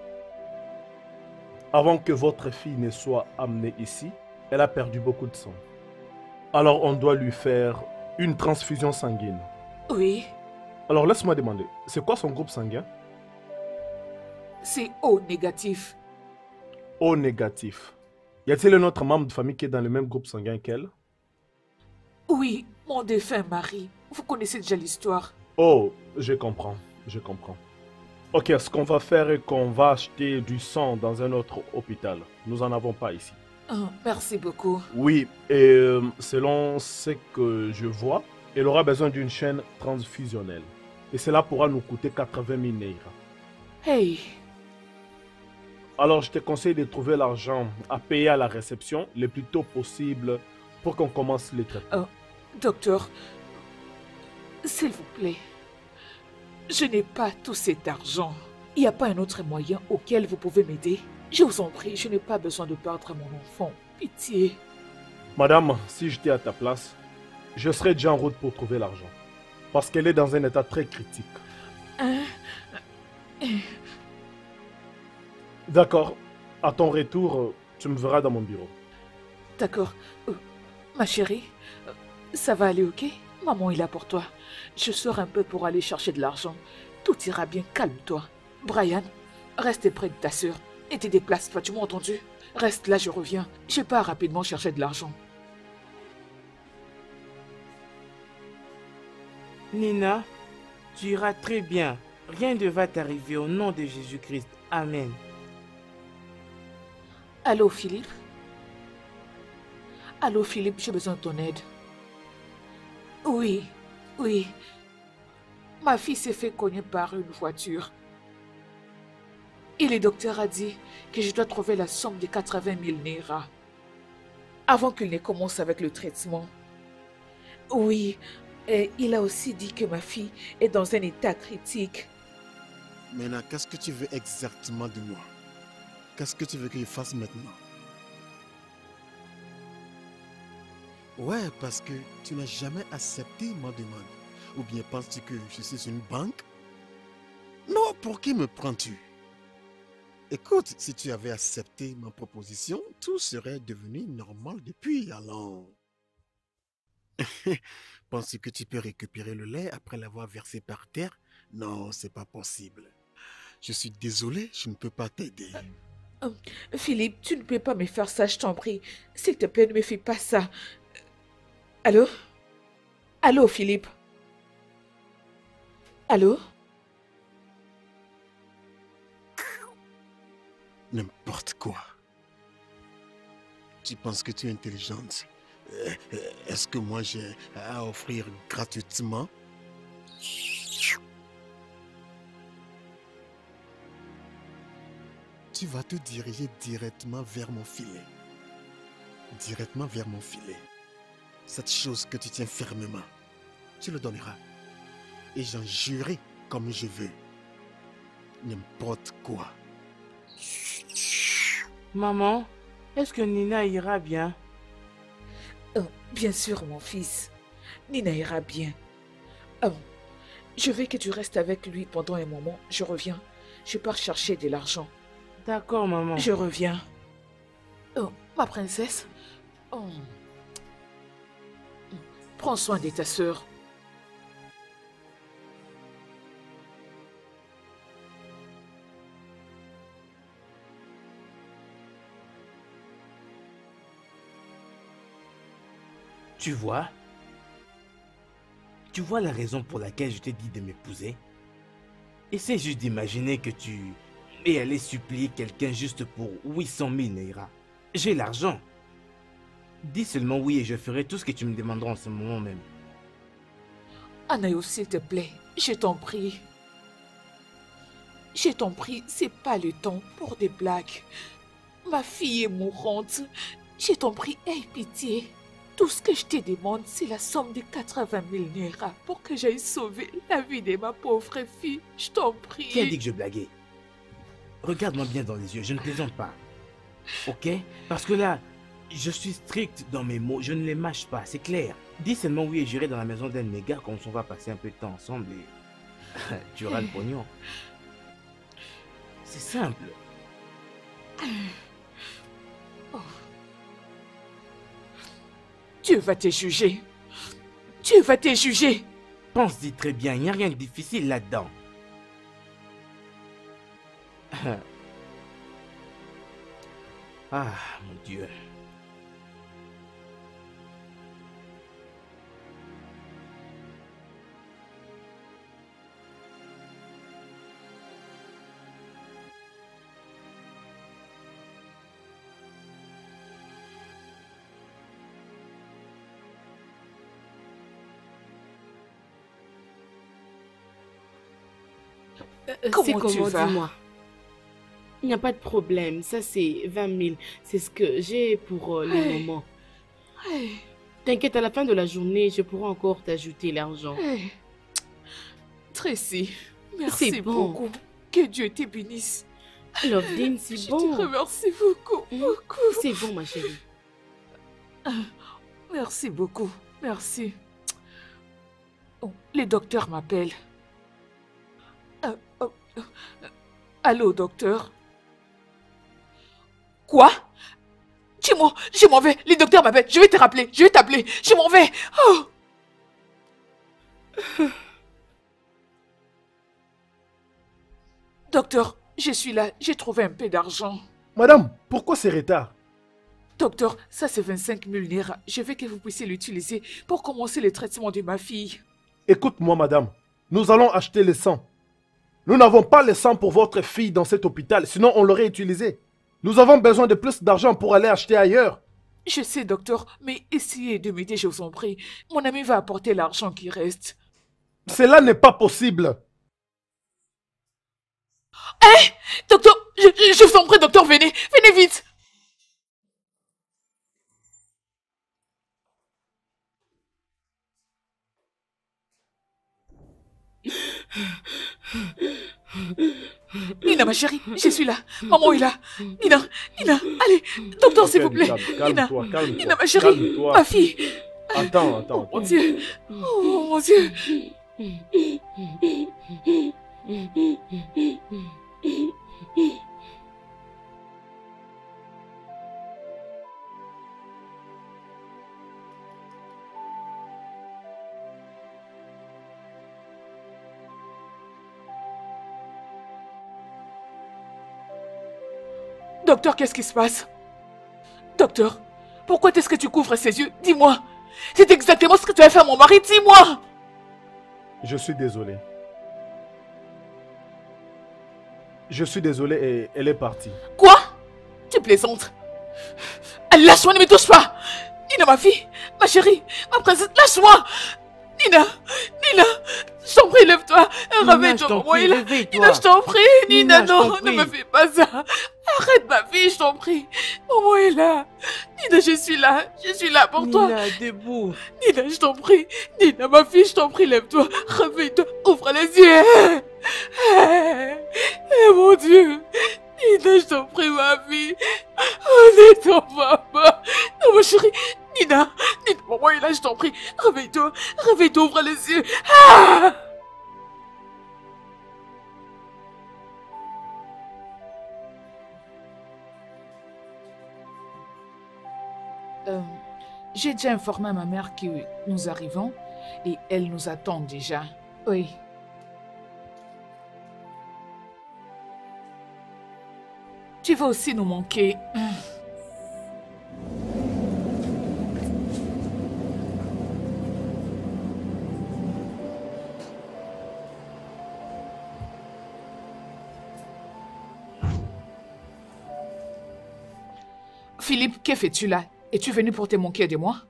avant que votre fille ne soit amenée ici, elle a perdu beaucoup de sang. Alors on doit lui faire une transfusion sanguine. Oui, Alors laisse-moi demander, c'est quoi son groupe sanguin? c'est O négatif. O négatif. Y a-t-il un autre membre de famille qui est dans le même groupe sanguin qu'elle? Oui, mon défunt mari. Vous connaissez déjà l'histoire. Oh, je comprends, je comprends. Ok, ce qu'on va faire est qu'on va acheter du sang dans un autre hôpital. Nous n'en avons pas ici. Oh, merci beaucoup. Oui, et selon ce que je vois, elle aura besoin d'une chaîne transfusionnelle. Et cela pourra nous coûter 80 000 naira. Hey, Alors je te conseille de trouver l'argent à payer à la réception le plus tôt possible pour qu'on commence les traitements. docteur, S'il vous plaît, je n'ai pas tout cet argent. Il n'y a pas un autre moyen auquel vous pouvez m'aider? Je vous en prie, je n'ai pas besoin de perdre mon enfant. Pitié. Madame, si j'étais à ta place, je serais déjà en route pour trouver l'argent. Parce qu'elle est dans un état très critique. D'accord. À ton retour, tu me verras dans mon bureau. D'accord. Ma chérie, ça va aller, ok? Maman est là pour toi. Je sors un peu pour aller chercher de l'argent. Tout ira bien, calme-toi. Brian, reste près de ta sœur. Et te déplace pas, tu m'as entendu? Reste là, je reviens. Je pars rapidement chercher de l'argent. Nina, tu iras très bien. Rien ne va t'arriver au nom de Jésus-Christ. Amen. Allô, Philippe? Allô, Philippe, j'ai besoin de ton aide. Oui, oui. Ma fille s'est fait cogner par une voiture. Et le docteur a dit que je dois trouver la somme de 80 000 Naira avant qu'il ne commence avec le traitement. Oui, et il a aussi dit que ma fille est dans un état critique. Maintenant, qu'est-ce que tu veux exactement de moi? Qu'est-ce que tu veux que je fasse maintenant? Ouais, parce que tu n'as jamais accepté ma demande. Ou bien penses-tu que je suis une banque? Non, pour qui me prends-tu? Écoute, si tu avais accepté ma proposition, tout serait devenu normal depuis alors. Penses-tu que tu peux récupérer le lait après l'avoir versé par terre? Non, c'est pas possible. Je suis désolé, je ne peux pas t'aider. Philippe, tu ne peux pas me faire ça, je t'en prie. S'il te plaît, ne me fais pas ça. Allô? Allô, Philippe? Allô? N'importe quoi. Tu penses que tu es intelligente? Est-ce que moi j'ai à offrir gratuitement? Tu vas te diriger directement vers mon filet. Directement vers mon filet. Cette chose que tu tiens fermement, tu le donneras. Et j'en jurerai comme je veux. N'importe quoi. Maman, est-ce que Nina ira bien? Bien sûr, mon fils. Nina ira bien. Je veux que tu restes avec lui pendant un moment. Je reviens. Je pars chercher de l'argent. D'accord, maman. Je reviens. Oh, ma princesse. Oh. Prends soin de ta sœur. Tu vois la raison pour laquelle je t'ai dit de m'épouser? Essaie juste d'imaginer que tu es allé supplier quelqu'un juste pour 800 000 Naira. J'ai l'argent. Dis seulement oui et je ferai tout ce que tu me demanderas en ce moment même. Anaïs, s'il te plaît, je t'en prie. Je t'en prie, c'est pas le temps pour des blagues. Ma fille est mourante. Je t'en prie, aie pitié. Tout ce que je te demande, c'est la somme de 80 000 Naira pour que j'aille sauver la vie de ma pauvre fille. Je t'en prie. Qui a dit que je blaguais? Regarde-moi bien dans les yeux, je ne plaisante pas. Ok? Parce que là, je suis strict dans mes mots, je ne les mâche pas, c'est clair. Dis seulement oui et j'irai dans la maison d'un négat comme on va passer un peu de temps ensemble et tu auras le pognon. C'est simple. Oh. Dieu va te juger. Dieu va te juger. Pense-y très bien, il n'y a rien de difficile là-dedans. Ah, mon Dieu. C'est comment, dis-moi? Il n'y a pas de problème. Ça, c'est 20 000. C'est ce que j'ai pour le moment. T'inquiète, à la fin de la journée, je pourrai encore t'ajouter l'argent. Tracy, merci C'est bon. beaucoup. Que Dieu te bénisse. Loveline, c'est Je te bon. remercie beaucoup, beaucoup. C'est bon, ma chérie. Merci beaucoup. Merci. Oh, les docteurs m'appellent. Allô, docteur? Quoi? Dis-moi, je m'en vais. Les docteurs m'appellent. Je vais te rappeler. Je vais t'appeler. Je m'en vais. Oh. Docteur, je suis là. J'ai trouvé un peu d'argent. Madame, pourquoi ces retards? Docteur, ça c'est 25 000 Naira. Je veux que vous puissiez l'utiliser pour commencer le traitement de ma fille. Écoute-moi, madame. Nous allons acheter le sang. Nous n'avons pas le sang pour votre fille dans cet hôpital, sinon on l'aurait utilisé. Nous avons besoin de plus d'argent pour aller acheter ailleurs. Je sais, docteur, mais essayez de m'aider, je vous en prie. Mon ami va apporter l'argent qui reste. Cela n'est pas possible. Hein? Docteur, je vous en prie, docteur, venez. Venez vite. Nina, ma chérie, je suis là. Maman est là. Nina, allez, docteur, s'il vous plaît. Nina, Nina, ma chérie, ma fille. Attends. Oh mon Dieu. Oh mon Dieu. Docteur, qu'est-ce qui se passe? Docteur, pourquoi est-ce que tu couvres ses yeux? Dis-moi. C'est exactement ce que tu as fait à mon mari, dis-moi. Je suis désolé. Je suis désolé et elle est partie. Quoi? Tu plaisantes? Lâche-moi, ne me touche pas. Nina, ma fille, ma chérie, ma princesse, lâche-moi. Nina, je t'en prie, lève-toi. Réveille-toi, maman est là. Nina, je t'en prie. Nina, non, ne me fais pas ça. Arrête, ma fille, je t'en prie. Maman est là. Nina, je suis là pour toi. Nina, debout. Nina, je t'en prie. Nina, ma fille, je t'en prie, lève-toi. Réveille-toi, ouvre les yeux. Mon Dieu. Nina, je t'en prie, ma fille. Oh, n'est ton papa. Non, ma chérie. Nina, maman est là, je t'en prie. Réveille-toi, ouvre les yeux. Ah! J'ai déjà informé à ma mère que nous arrivons et elle nous attend déjà. Oui. Tu vas aussi nous manquer. Philippe, que fais-tu là? Es-tu venu pour te manquer de moi?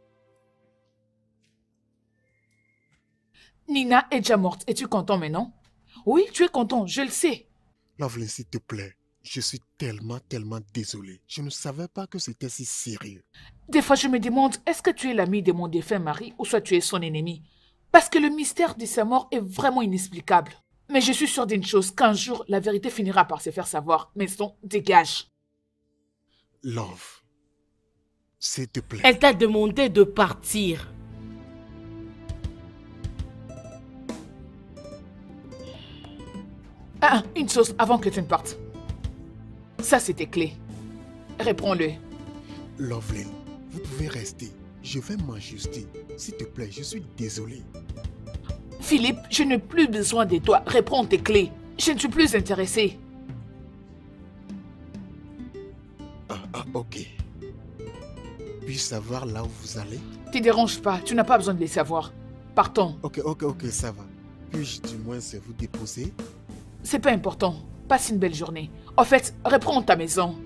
Nina est déjà morte. Es-tu content maintenant? Oui, tu es content, je le sais. Loveline, s'il te plaît. Je suis tellement désolé. Je ne savais pas que c'était si sérieux. Des fois, je me demande, est-ce que tu es l'ami de mon défunt mari ou soit tu es son ennemi? Parce que le mystère de sa mort est vraiment inexplicable. Mais je suis sûre d'une chose, qu'un jour, la vérité finira par se faire savoir. Maison, dégage. Love, s'il te plaît. Elle t'a demandé de partir. Ah, une chose avant que tu ne partes. Ça, c'est tes clés. Reprends-le. Loveline, vous pouvez rester. Je vais m'ajuster. S'il te plaît, je suis désolé. Philippe, je n'ai plus besoin de toi. Reprends tes clés. Je ne suis plus intéressée. Ok. Puis-je savoir là où vous allez? Ne te dérange pas, tu n'as pas besoin de les savoir. Partons. Ok, ça va. Puis-je du moins vous déposer? C'est pas important. Passe une belle journée. En fait, reprends ta maison.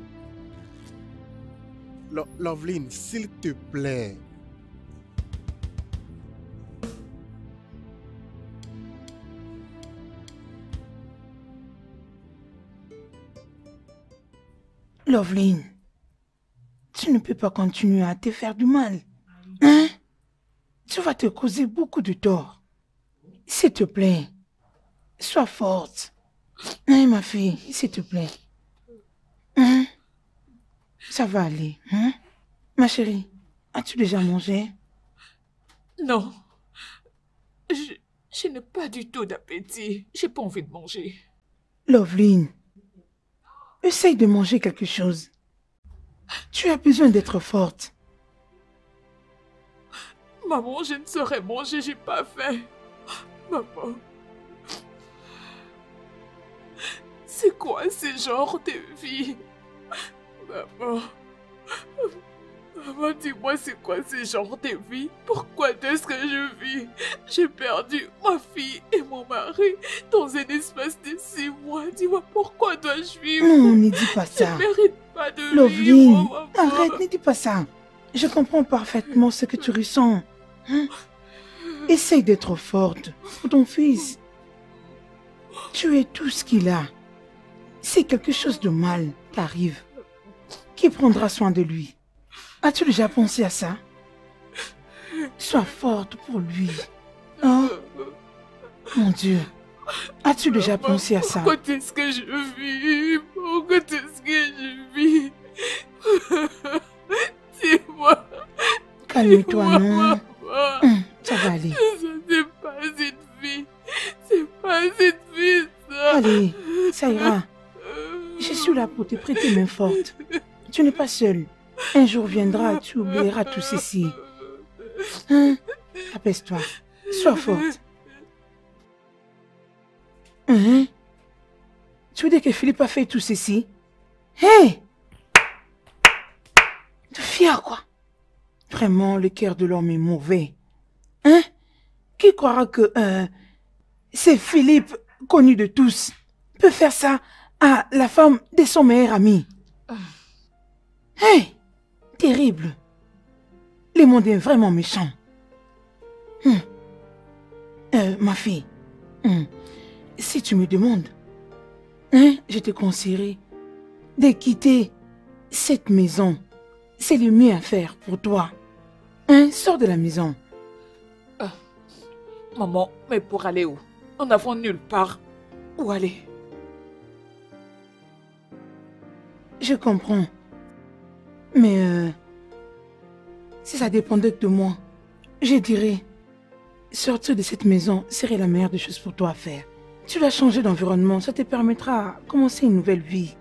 Loveline, s'il te plaît. Loveline, tu ne peux pas continuer à te faire du mal. Hein? Tu vas te causer beaucoup de tort. S'il te plaît, sois forte. Hein, ma fille, s'il te plaît. Hein? Ça va aller. Hein? Ma chérie, as-tu déjà mangé? Non. Je n'ai pas du tout d'appétit. J'ai pas envie de manger. Loveline, essaye de manger quelque chose. Tu as besoin d'être forte. Maman, je ne saurais manger, j'ai pas faim. Maman. C'est quoi ce genre de vie? Maman. Maman, dis-moi, c'est quoi ce genre de vie? Pourquoi est-ce que je vis? J'ai perdu ma fille et mon mari dans un espace de 6 mois. Dis-moi, pourquoi dois-je vivre? Non, ne dis pas ça. Je ne mérite pas de Loveline, vivre, maman. arrête, ne dis pas ça. Je comprends parfaitement ce que tu ressens. Hein? Essaye d'être forte pour ton fils. Tu es tout ce qu'il a. Si quelque chose de mal t'arrive, qui prendra soin de lui? As-tu déjà pensé à ça? Sois forte pour lui. Oh, mon Dieu. As-tu déjà pensé à ça? Pourquoi est-ce que je vis? Pourquoi est-ce que je vis? Dis-moi. Calme-toi, Dis-moi, non? maman. Ça va aller. C'est pas cette vie. C'est pas cette vie, ça. Allez, ça ira. Je suis là pour te prêter main forte. Tu n'es pas seule. Un jour viendra, tu oublieras tout ceci. Hein? Apaise-toi. Sois forte. Hein? Tu veux dire que Philippe a fait tout ceci? Hé! Tu es fier, quoi? Vraiment, le cœur de l'homme est mauvais. Hein? Qui croira que c'est Philippe, connu de tous, peut faire ça à la femme de son meilleur ami? Hé! Terrible. Le monde est vraiment méchant. Ma fille, si tu me demandes, je te conseillerais de quitter cette maison. C'est le mieux à faire pour toi. Sors de la maison. Maman, mais pour aller où? Nous n'avons nulle part où aller. Je comprends. Mais si ça dépendait de moi, je dirais, sortir de cette maison serait la meilleure des choses pour toi à faire. Tu vas changer d'environnement, ça te permettra de commencer une nouvelle vie.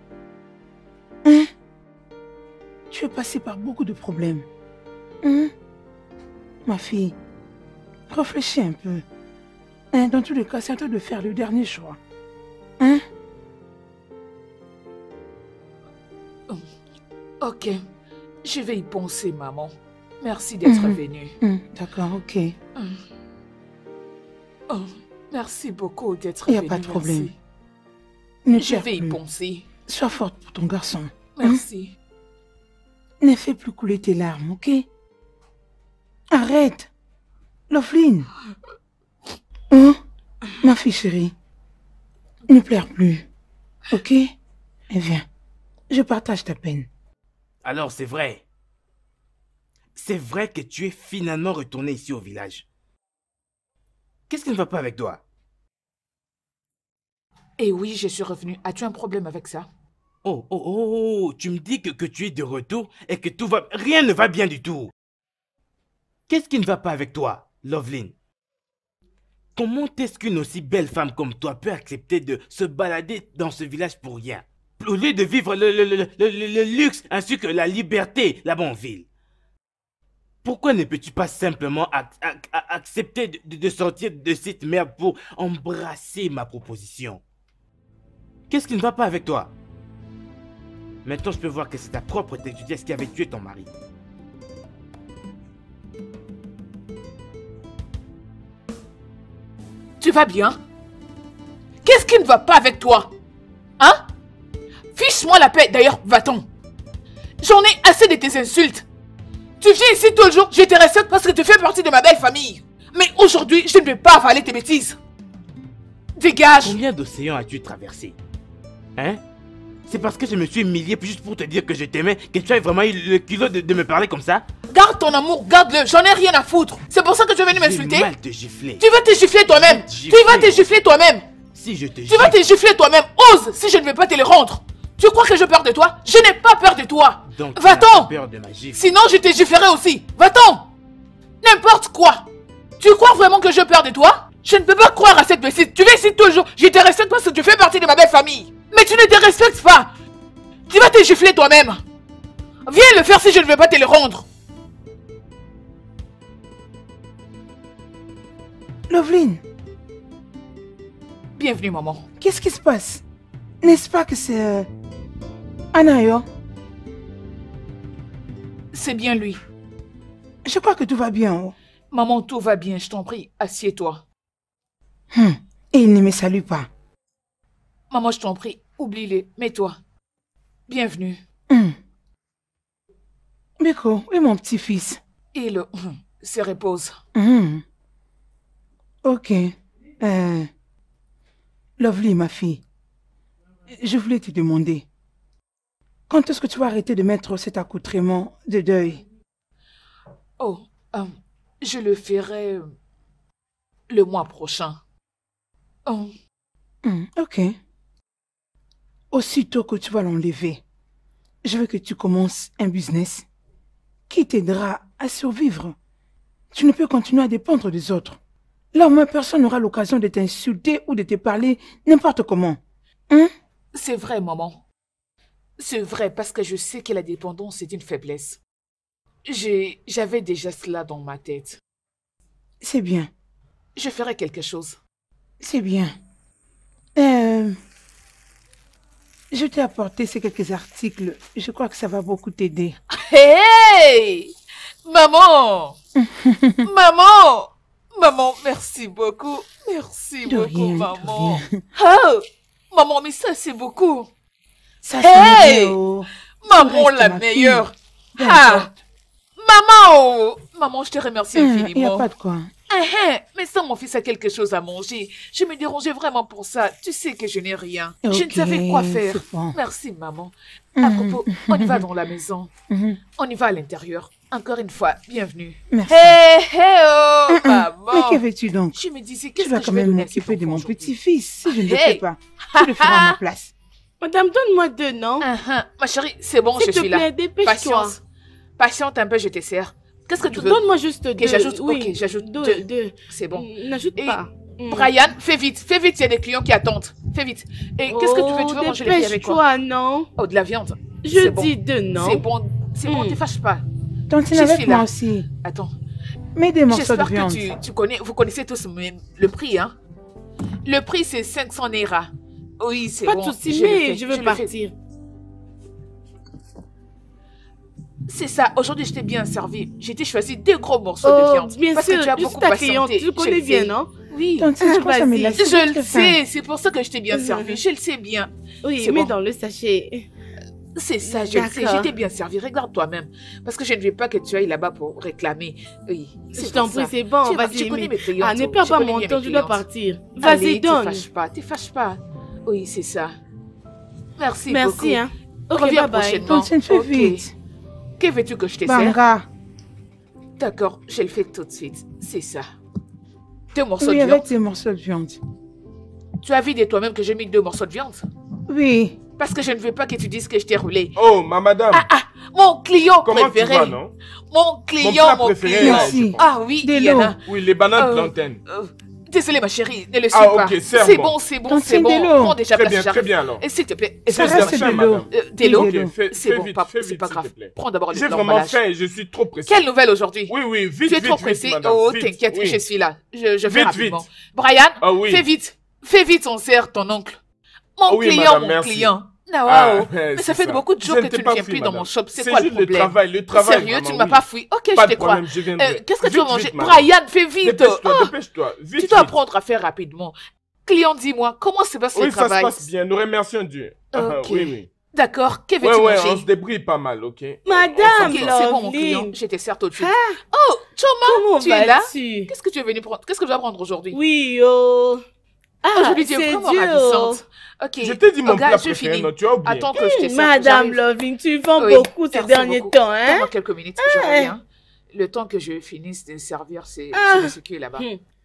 Tu es passé par beaucoup de problèmes. Ma fille, réfléchis un peu. Dans tous les cas, c'est à toi de faire le dernier choix. Ok, je vais y penser, maman. Merci d'être venue. D'accord, ok. Oh, merci beaucoup d'être Il n'y venue. a pas de problème. Je vais y penser. Sois forte pour ton garçon. Merci. Ne fais plus couler tes larmes, ok? Arrête. Loveline. Ma fille chérie. Ne pleure plus. Ok? Et viens. Je partage ta peine. Alors c'est vrai. C'est vrai que tu es finalement retourné ici au village. Qu'est-ce qui ne va pas avec toi? Eh oui, je suis revenue. As-tu un problème avec ça? Oh, tu me dis que tu es de retour et que tout va... Rien ne va bien du tout. Qu'est-ce qui ne va pas avec toi, Loveline? Comment est-ce qu'une aussi belle femme comme toi peut accepter de se balader dans ce village pour rien? Au lieu de vivre le luxe ainsi que la liberté là-bas en ville. Pourquoi ne peux-tu pas simplement accepter de sortir de cette merde pour embrasser ma proposition? Qu'est-ce qui ne va pas avec toi? Maintenant, je peux voir que c'est ta propre intelligence qui avait tué ton mari. Tu vas bien? Qu'est-ce qui ne va pas avec toi? Hein? Fiche-moi la paix. D'ailleurs, va-t'en. J'en ai assez de tes insultes. Tu viens ici tout le jour, je te respecte parce que tu fais partie de ma belle famille. Mais aujourd'hui, je ne vais pas avaler tes bêtises. Dégage. Combien d'océans as-tu traversé? Hein? C'est parce que je me suis humilié juste pour te dire que je t'aimais que tu as vraiment eu le culot de me parler comme ça? Garde ton amour, garde-le, j'en ai rien à foutre. C'est pour ça que tu es venu m'insulter? J'ai mal te gifler. Tu veux te gifler toi-même? gifler. Tu vas te gifler toi-même. Si je te Tu gifle... vas te gifler toi-même. Ose si je ne veux pas te les rendre. Tu crois que j'ai peur de toi? Je n'ai pas peur de toi. Donc, tu Va-t'en. n'as pas peur de ma gifle. Sinon, je te giflerai aussi. Va-t'en. N'importe quoi. Tu crois vraiment que j'ai peur de toi? Je ne peux pas croire à cette bêtise. Tu viens ici toujours. Je te respecte parce que tu fais partie de ma belle famille. Mais tu ne te respectes pas. Tu vas te gifler toi-même. Viens le faire si je ne veux pas te le rendre. Loveline, Bienvenue, maman. qu'est-ce qui se passe? N'est-ce pas que c'est... Anayo? C'est bien lui. Je crois que tout va bien. Oh. Maman, tout va bien, je t'en prie. Assieds-toi. Et il ne me salue pas. Maman, je t'en prie. Oublie-les. Mets-toi. Bienvenue. Biko, où est mon petit-fils? Il se repose. Ok. Lovely, ma fille. Je voulais te demander. Quand est-ce que tu vas arrêter de mettre cet accoutrement de deuil? Oh, je le ferai le mois prochain. Oh, Ok. Aussitôt que tu vas l'enlever, je veux que tu commences un business qui t'aidera à survivre. Tu ne peux continuer à dépendre des autres. Là, au moins, personne n'aura l'occasion de t'insulter ou de te parler n'importe comment. c'est vrai, maman. C'est vrai parce que je sais que la dépendance est une faiblesse. J'avais déjà cela dans ma tête. C'est bien. Je ferai quelque chose. C'est bien. Je t'ai apporté ces quelques articles. Je crois que ça va beaucoup t'aider. Hey! Maman! Maman! Maman, merci beaucoup. Merci De beaucoup, rien, de maman. rien. Oh! Maman, mais ça, c'est beaucoup. Ça, Hey! c'est mieux. Maman, reste la ma meilleure. Peu Ah! importe. Maman! Oh! Maman, je te remercie Il n'y a infiniment. pas de quoi. Mais ça, mon fils a quelque chose à manger. Je me dérangeais vraiment pour ça. Tu sais que je n'ai rien. Je ne Ok, savais quoi faire. c'est bon. Merci, maman. À propos, on y va dans la maison. On y va à l'intérieur. Encore une fois, bienvenue. Merci. Hé, hé, oh, Mais maman. que veux-tu donc? Je me disais, Tu qu'est-ce vas que je quand vais même donner à cet m'occuper de enfant mon aujourd'hui? petit-fils. Si je ne le Hey. fais pas, tu le feras à ma place. Madame, donne-moi 2, non? Ma chérie, c'est bon, je S'il te suis là. plaît, dépêche-toi. Patience. Patiente un peu, je te sers. Qu'est-ce que tu veux? Donne-moi juste 2. Ok, j'ajoute. Oui, Ok, j'ajoute 2. deux. C'est bon. N'ajoute Et pas. Brian, fais vite, il y a des clients qui attendent. Fais vite. Et qu'est-ce que tu veux? Tu veux manger les filles avec quoi? Dépêche-toi, non? Oh, de la viande. Je C'est bon. dis 2, non? C'est bon, te fâche pas. Tantine Je avec suis moi là. aussi. Attends, Mets des morceaux de j'espère viande. que vous connaissez tous le prix, hein? Le prix, c'est 500 Naira. Oui, c'est Pas bon. de soucis, je le mais fais, je veux le fais. partir. C'est ça, aujourd'hui, je t'ai bien servi. J'ai été choisi 2 gros morceaux de viande. Bien parce sûr, que tu as je suis beaucoup ta cliente, patienté. tu le connais Je le bien, sais. non? Oui, Tantine, je crois que ça me Vas-y. laisse je le très faim. sais, c'est pour ça que je t'ai bien servi. Je le sais bien. Oui, C'est mets bon. dans le sachet. C'est ça, je le sais, D'accord. je t'ai bien servi. Regarde toi-même. Parce que je ne veux pas que tu ailles là-bas pour réclamer. Oui, Je c'est t'en pour prie, ça. c'est bon, Tu vas-y. connais mais- mes clientes. Ah, ne perds Je pas connais mon bien temps, mes je dois clientes. partir. Allez, Vas-y, donne. Te fâche pas. Oui, c'est ça. Merci beaucoup. Merci, hein. Ok, Reviens bye bye. prochainement. Tantine, fais Ok. vite. Que veux-tu que je te sers? Banga. D'accord, je le fais tout de suite. C'est ça. 2 morceaux Oui, de viande. avec des morceaux de viande. Tu as vu de toi-même que j'ai mis 2 morceaux de viande? Oui. Parce que je ne veux pas que tu dises que je t'ai roulé. Oh, ma madame. Mon client Comment préféré. tu vas, non? Mon client, plat préféré, client. là, Merci. Ah oui, Des Diana. Oui, les bananes Euh, plantaines. Désolée, ma chérie, ne le suis Ah, pas. ok, serre-moi. C'est bon, c'est bon, Tantine, c'est bon. de l'eau. Prends déjà Très place, bien, j'arrive. très bien alors. Et s'il te plaît, Ça excuse-moi. reste de faim, l'eau. madame. De l'eau. Oui, de l'eau. Ok, fais C'est bon, vite, pas, fais c'est vite, pas s'il grave. te plaît. Prends d'abord J'ai vraiment l'emballage. faim et je suis trop pressé. Quelle nouvelle aujourd'hui? Oui, oui, vite, Tu es vite, trop vite, pressé? madame. Oh, Vite, t'inquiète, oui. je suis là. Je fais Vite, rapidement. vite. Brian, Ah oui. fais vite, on sert ton oncle. Mon Ah oui, client, madame, mon merci. client. Ah, Ah, wow. mais Mais c'est ça fait ça. beaucoup de jours Je que ne t'ai tu ne pas viens fui, plus dans madame. mon shop. C'est C'est quoi le juste le problème? travail, Sérieux, tu ne m'as pas fui? Ok, Pas je de te crois. problème, je viendrai. Qu'est-ce que tu veux Vite, manger? vite, madame. Brian, fais vite. Dépêche-toi, Oh, dépêche-toi. Vite, tu dois vite. apprendre à faire rapidement. Client, dis-moi, comment se passe le Oui, ça se travail? passe bien. Nous remercions Dieu. Ah, Ok. Oui, oui. D'accord, que Ouais, veux-tu ouais, on se manger? débrouille pas mal, ok? Madame, Ok, c'est bon, mon client. Loveline. Je te sers tout de suite. Ah, Oh, Choma, comment tu es là? vas-tu? Qu'est-ce que tu es venu prendre? Qu'est-ce que je dois prendre aujourd'hui? Oui, oh. Ah, Aujourd'hui, tu es c'est vraiment Dieu. ravissante. Ok. Je t'ai dit mon Regarde, plat je préféré, finis. non, tu as oublié. Attends que je te sers. Madame J'arrive. Loving, tu vends Oui, beaucoup ces merci derniers beaucoup. temps, hein? Donne-moi quelques minutes, je reviens. Le temps que je finisse de servir, c'est monsieur qui est là-bas.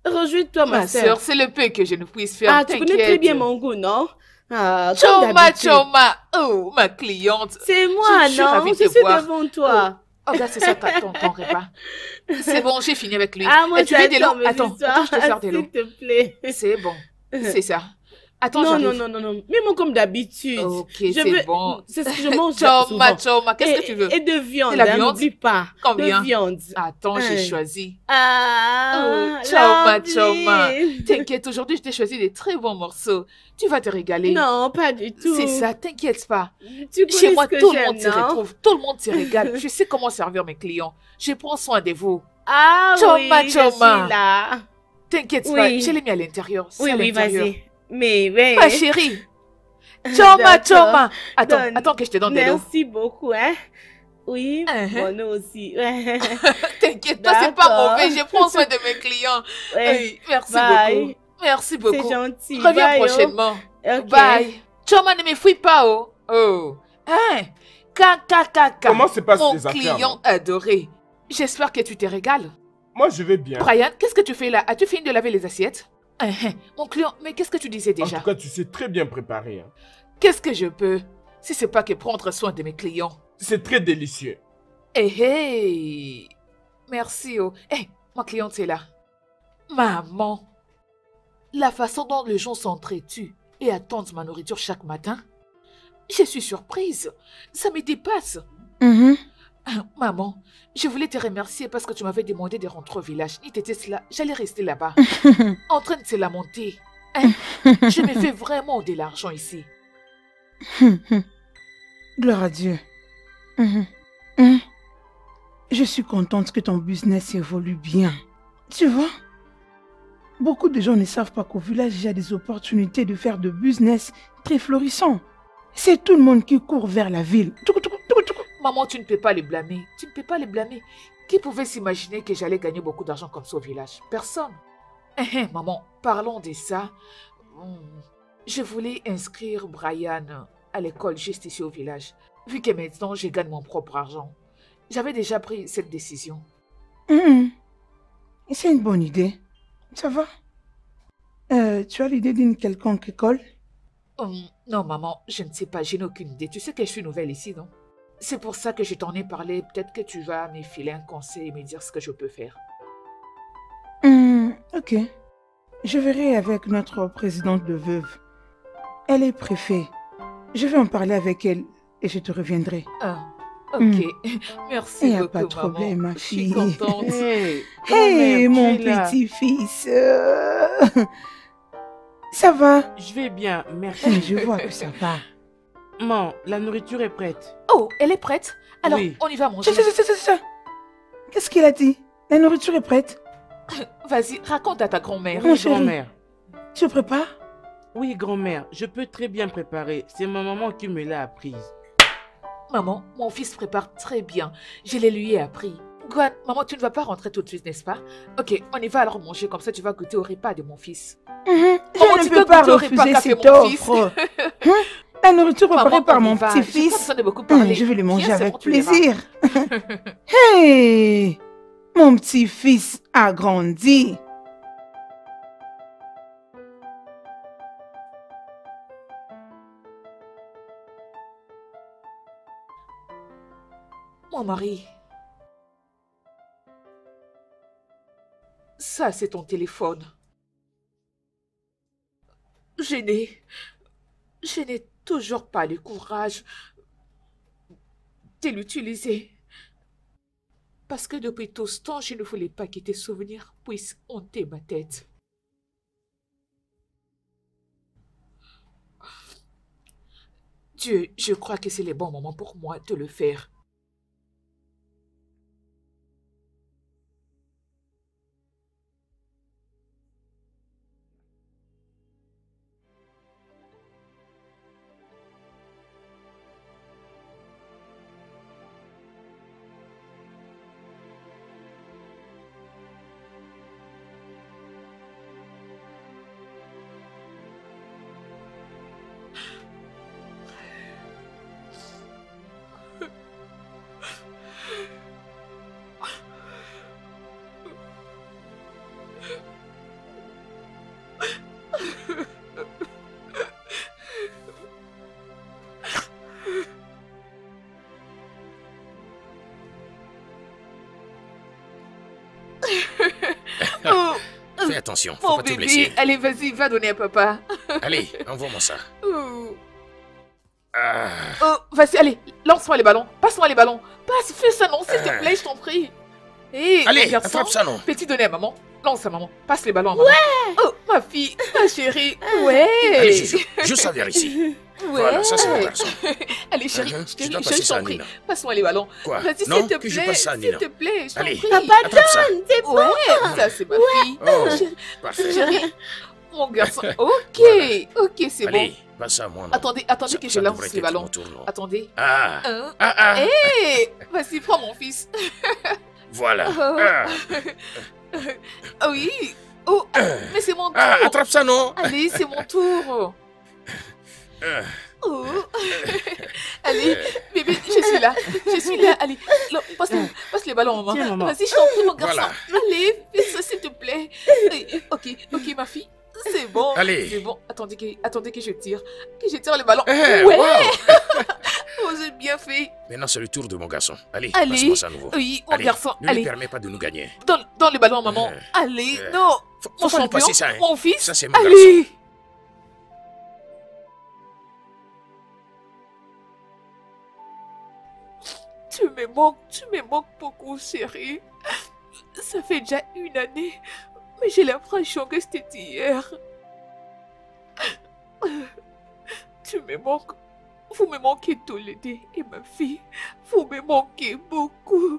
Rejoins-toi, ma Ma sœur. sœur, c'est le peu que je ne puisse faire. Ah, tu connais très bien mon goût, non? Ah, comme Choma, d'habitude. Choma. Oh, ma cliente. C'est moi, Je suis non? ravie de Je te suis voir. devant toi. Oh, regarde, c'est ça ton repas. C'est bon, j'ai fini avec lui. Ah, moi, Et tu veux de l'eau? j'adore mes Attends, histoires. je te sers de l'eau. S'il te plaît. C'est bon. C'est ça. Attends, Non, j'arrive. non. Mets-moi comme d'habitude. Ok, Je c'est veux- bon. C'est ce que je mange Choma, souvent. Choma, qu'est-ce que tu veux? Et de viande, De la hein, viande? n'oublie pas. Combien? De viande. Attends, j'ai Hein. choisi. Ah, Oh, Choma, lovely. Choma. T'inquiète, aujourd'hui, je t'ai choisi des très bons morceaux. Tu vas te régaler. Non, pas du tout. C'est ça, t'inquiète pas. Tu connais Chez moi, ce que tout le j'aime, monde se non? retrouve. Tout le monde se régale. Je sais comment servir mes clients. Je prends soin de vous. Ah Choma, oui, je Choma. suis là. T'inquiète pas, Oui. je l'ai mis à l'intérieur. C'est Oui, à oui, l'intérieur. vas-y. Mais, oui. Ma chérie. Choma, D'accord. Choma. Attends, Donne. attends que je te donne de l'eau. Merci beaucoup, hein. Oui, Uh-huh. bon, nous aussi. Ouais. T'inquiète pas, c'est pas D'accord. mauvais. Je prends soin de mes clients. Ouais. Oui, merci Bye. beaucoup. Merci C'est beaucoup. gentil. Reviens Bye, oh. prochainement. Ok. Bye. Choma, ne me fouille pas, oh. Oh. Hein? Kaka. Comment se passent Mon tes affaires? client adoré. J'espère que tu te régales. Moi, je vais bien. Brian, qu'est-ce que tu fais là? As-tu fini de laver les assiettes? Mon client, mais qu'est-ce que tu disais En déjà? tout cas, tu sais très bien préparer. Hein. Qu'est-ce que je peux? Si c'est pas que prendre soin de mes clients. C'est très délicieux. Hey. Merci, oh. Ma cliente est là. Maman. La façon dont les gens s'entretuent et attendent ma nourriture chaque matin, je suis surprise. Ça me dépasse. Mhm. Maman, je voulais te remercier parce que tu m'avais demandé de rentrer au village. Ni t'étais cela, j'allais rester là-bas, en train de se lamenter. Je me fais vraiment de l'argent ici. Gloire à Dieu. Mhm. Mhm. Je suis contente que ton business évolue bien. Tu vois, beaucoup de gens ne savent pas qu'au village, il y a des opportunités de faire de business très florissants. C'est tout le monde qui court vers la ville. Maman, tu ne peux pas les blâmer. Tu ne peux pas les blâmer. Qui pouvait s'imaginer que j'allais gagner beaucoup d'argent comme ça au village? Personne. Maman, parlons de ça. Je voulais inscrire Brian à l'école juste ici au village. Vu que maintenant, je gagne mon propre argent. J'avais déjà pris cette décision. C'est une bonne idée. Ça va? Tu as l'idée d'une quelconque école? Non, maman, je ne sais pas. Je n'ai aucune idée. Tu sais que je suis nouvelle ici, non? C'est pour ça que je t'en ai parlé. Peut-être que tu vas me filer un conseil et me dire ce que je peux faire. Ok. Je verrai avec notre présidente de veuve. Elle est préfet. Je vais en parler avec elle et je te reviendrai. Ok. Merci Il n'y a beaucoup, pas de problème, maman. ma Je suis fille. contente. Hey, Hey, grand-mère, mon tu es là. petit-fils. Ça va? Je vais bien, merci. Je vois que ça va. Maman, la nourriture est prête. Oh, elle est prête? Alors, Oui. on y va manger. Ça. Qu'est-ce qu'il a dit? La nourriture est prête? Vas-y, raconte à ta grand-mère. Mon Oui, chéri. grand-mère. Tu prépares? Oui, grand-mère, je peux très bien préparer. C'est ma maman qui me l'a apprise. Maman, mon fils prépare très bien. Je les lui ai appris. Gwen, maman, tu ne vas pas rentrer tout de suite, n'est-ce pas? Ok, on y va alors manger, comme ça tu vas goûter au repas de mon fils. Maman, Je tu ne peux peux pas goûter au repas refuser qu'a fait cette mon fils. offre. La nourriture Maman, préparée par on y mon va. J'ai pas petit-fils. besoin de beaucoup parler. Je vais le manger Viens, c'est avec bon, tu verras. plaisir. Hey! Mon petit-fils a grandi. Mon mari. Ça, c'est ton téléphone. Je n'ai toujours pas le courage de l'utiliser. Parce que depuis tout ce temps, je ne voulais pas que tes souvenirs puissent hanter ma tête. Dieu, je crois que c'est le bon moment pour moi de le faire. attention, faut Mon pas te bébé, blesser. allez, vas-y, va donner à papa. Allez, envoie-moi ça. Oh, Ah, oh, vas-y, allez, lance-moi les ballons. Passe-moi les ballons. Passe, fais ça, non, s'il te plaît, je t'en prie. Hé, allez, mon garçon, attrape ça, non? Petit, donner à maman. Lance à maman. Passe les ballons à maman. Oh, ma fille, ma chérie. Ouais. Allez, juste à vers ici. Ouais. Voilà, ça c'est mon garçon. Allez, chérie, Mhm, je tu dois te passer ça à t'en prie. Nina. Passe-moi les ballons. Quoi? Vas-y, Non, s'il te que je plaît. passe ça à S'il Nina. te plaît, je t'en Allez, prie. attrape ça. Ouais, ça c'est ma fille. Oh, parfait. Chérie, mon garçon. Ok, ok, c'est bon. Allez, passe ça à moi, non? Attendez que je Ça lance devrait les être ballons. mon tour, non? Attendez. Ah, Hein? ah, ah, Hé, vas-y, prends mon fils. voilà. Oh. Ah, Ah oui. Oh, mais c'est mon tour. ah, attrape ça, non? Allez, c'est mon tour. Ah, Oh. Allez, bébé, je suis là. Je suis là. Allez, passe les ballons, maman. Tiens, maman. Vas-y, je t'en prie, mon garçon. Voilà. Allez, fais ça, s'il te plaît. Ok, ma fille. C'est bon. Allez. C'est bon. Attendez que je tire. Que je tire le ballon. Eh, Ouais. wow. Oh, j'ai bien fait. Maintenant, c'est le tour de mon garçon. Allez, Allez. passe-moi ça à nouveau. Oui, mon Allez, garçon. ne lui Allez, permets pas de nous gagner. dans le ballon, maman. Allez, non. Faut Mon pas nous champion, passer ça, hein. mon fils. Ça, c'est mon garçon. Allez. Tu me manques beaucoup, chérie. Ça fait déjà une année, mais j'ai l'impression que c'était hier. Tu me manques. Vous me manquez tous les deux, et ma fille, vous me manquez beaucoup.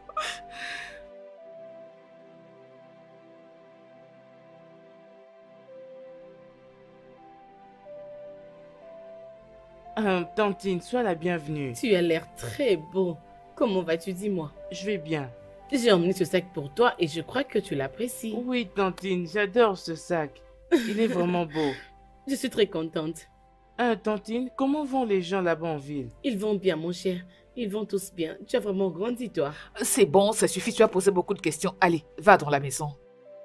Tantine, sois la bienvenue. Tu as l'air très beau. Comment vas-tu, dis-moi? Je vais bien. J'ai emmené ce sac pour toi et je crois que tu l'apprécies. Oui, Tantine, j'adore ce sac. Il est vraiment beau. Je suis très contente. Tantine, comment vont les gens là-bas en ville? Ils vont bien, mon cher. Ils vont tous bien. Tu as vraiment grandi, toi. C'est bon, ça suffit, tu as posé beaucoup de questions. Allez, va dans la maison.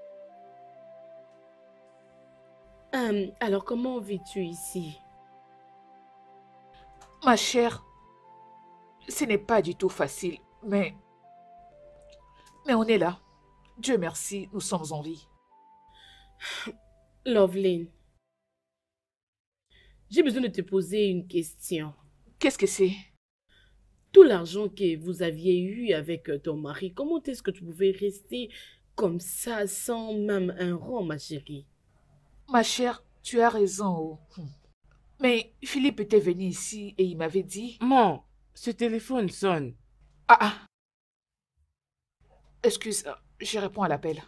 Alors, comment vis-tu ici? Ma chère, ce n'est pas du tout facile, mais on est là. Dieu merci, nous sommes en vie. Loveline, j'ai besoin de te poser une question. Qu'est-ce que c'est? Tout l'argent que vous aviez eu avec ton mari, comment est-ce que tu pouvais rester comme ça sans même un rond, ma chérie? Ma chère, tu as raison. Oh. Mais Philippe était venu ici et il m'avait dit... Maman, ce téléphone sonne. Ah. Excuse, je réponds à l'appel.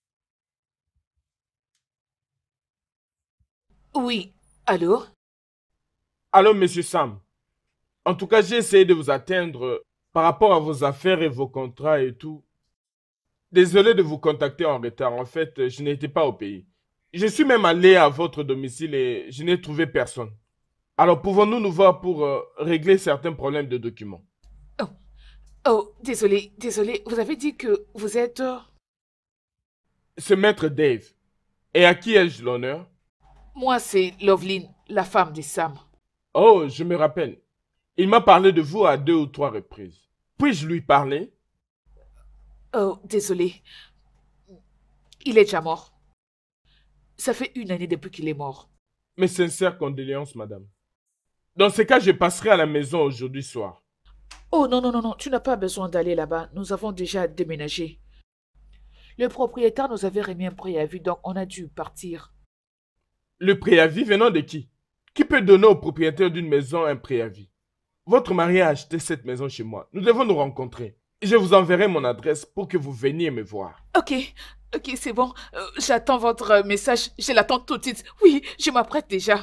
Oui, allô? Allô, monsieur Sam. En tout cas, j'ai essayé de vous atteindre par rapport à vos affaires et vos contrats et tout. Désolé de vous contacter en retard. En fait, je n'étais pas au pays. Je suis même allé à votre domicile et je n'ai trouvé personne. Alors, pouvons-nous nous voir pour régler certains problèmes de documents? Oh, désolé. Vous avez dit que vous êtes... C'est Maître Dave. Et à qui ai-je l'honneur? Moi, c'est Loveline, la femme de Sam. Oh, je me rappelle. Il m'a parlé de vous à 2 ou 3 reprises. Puis-je lui parler? Oh, désolé. Il est déjà mort. Ça fait une année depuis qu'il est mort. Mes sincères condoléances, madame. Dans ce cas, je passerai à la maison aujourd'hui soir. Oh non, tu n'as pas besoin d'aller là-bas. Nous avons déjà déménagé. Le propriétaire nous avait remis un préavis, donc on a dû partir. Le préavis venant de qui? Qui peut donner au propriétaire d'une maison un préavis? Votre mari a acheté cette maison chez moi. Nous devons nous rencontrer. Je vous enverrai mon adresse pour que vous veniez me voir. Ok, c'est bon. J'attends votre message. Je l'attends tout de suite. Oui, je m'apprête déjà.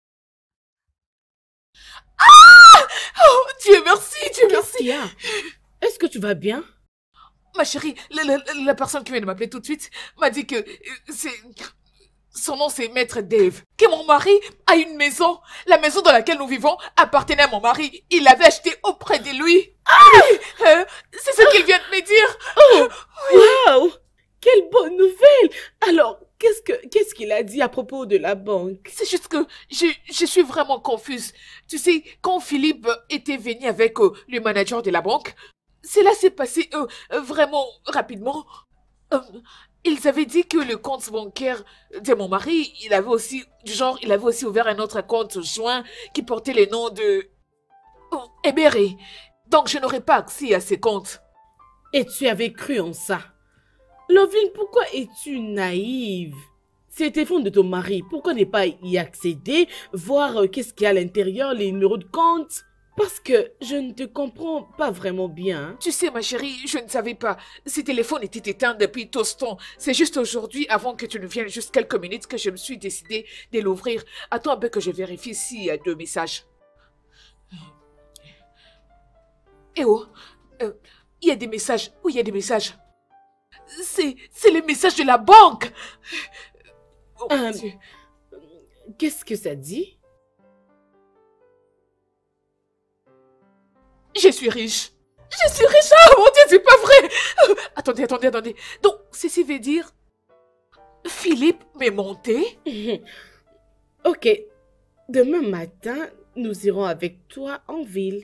Ah! Oh, Dieu merci. Qu'est-ce qu'il y a? Est-ce que tu vas bien? Ma chérie, la personne qui vient de m'appeler tout de suite m'a dit que c'est... Son nom, c'est Maître Dave. Que mon mari a une maison. La maison dans laquelle nous vivons appartenait à mon mari. Il l'avait achetée auprès de lui. C'est ce qu'il vient de me dire. Oh, wow! Quelle bonne nouvelle! Alors, qu'est-ce qu'il a dit à propos de la banque? C'est juste que je suis vraiment confuse. Tu sais, quand Philippe était venu avec le manager de la banque, cela s'est passé vraiment rapidement. Ils avaient dit que le compte bancaire de mon mari, il avait aussi ouvert un autre compte joint qui portait le nom de Ebere. Donc je n'aurais pas accès à ces comptes. Et tu avais cru en ça. Loveline, pourquoi es-tu naïve? C'est le téléphone de ton mari. Pourquoi ne pas y accéder, voir qu'est-ce qu'il y a à l'intérieur, les numéros de compte? Parce que je ne te comprends pas vraiment bien. Tu sais, ma chérie, je ne savais pas. Ce téléphone était éteint depuis Toston. C'est juste aujourd'hui, avant que tu ne viennes, juste quelques minutes, que je me suis décidée de l'ouvrir. Attends un peu que je vérifie s'il y a 2 messages. Eh oh, il y a des messages. Oui, il y a des messages. C'est les messages de la banque. Oh, mon Dieu. Qu'est-ce que ça dit? Je suis riche. Je suis riche. Oh mon Dieu, c'est pas vrai. Attendez. Donc, ceci veut dire... Philippe m'est monté? Ok. Demain matin, nous irons avec toi en ville.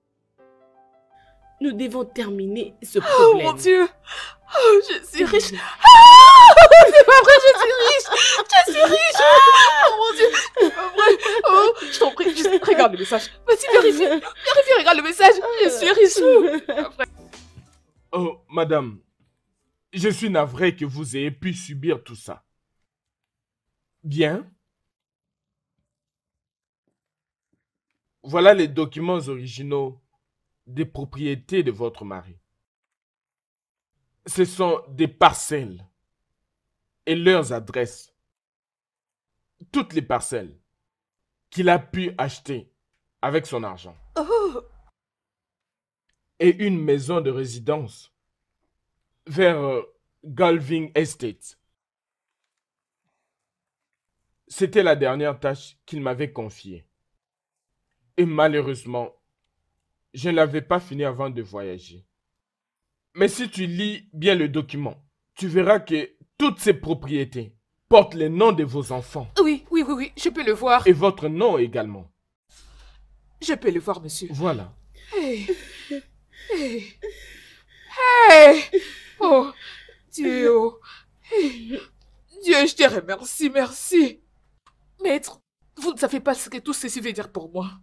Nous devons terminer ce problème. Oh mon Dieu. Oh, je suis riche. C'est pas vrai, je suis riche. Je suis riche. Oh mon Dieu, c'est pas vrai. Oh, je t'en prie, juste regarde le message. Vas-y, vérifie, regarde le message. Je suis riche. Oh, madame, je suis navré que vous ayez pu subir tout ça. Bien. Voilà les documents originaux des propriétés de votre mari. Ce sont des parcelles et leurs adresses. Toutes les parcelles qu'il a pu acheter avec son argent. Oh. Et une maison de résidence vers Galving Estate. C'était la dernière tâche qu'il m'avait confiée. Et malheureusement, je ne l'avais pas fini avant de voyager. Mais si tu lis bien le document, tu verras que toutes ces propriétés portent les noms de vos enfants. Oui, je peux le voir. Et votre nom également. Je peux le voir, monsieur. Voilà. Hey. Oh, Dieu. Oh. Hey. Dieu, je te remercie, merci. Maître, vous ne savez pas ce que tout ceci veut dire pour moi.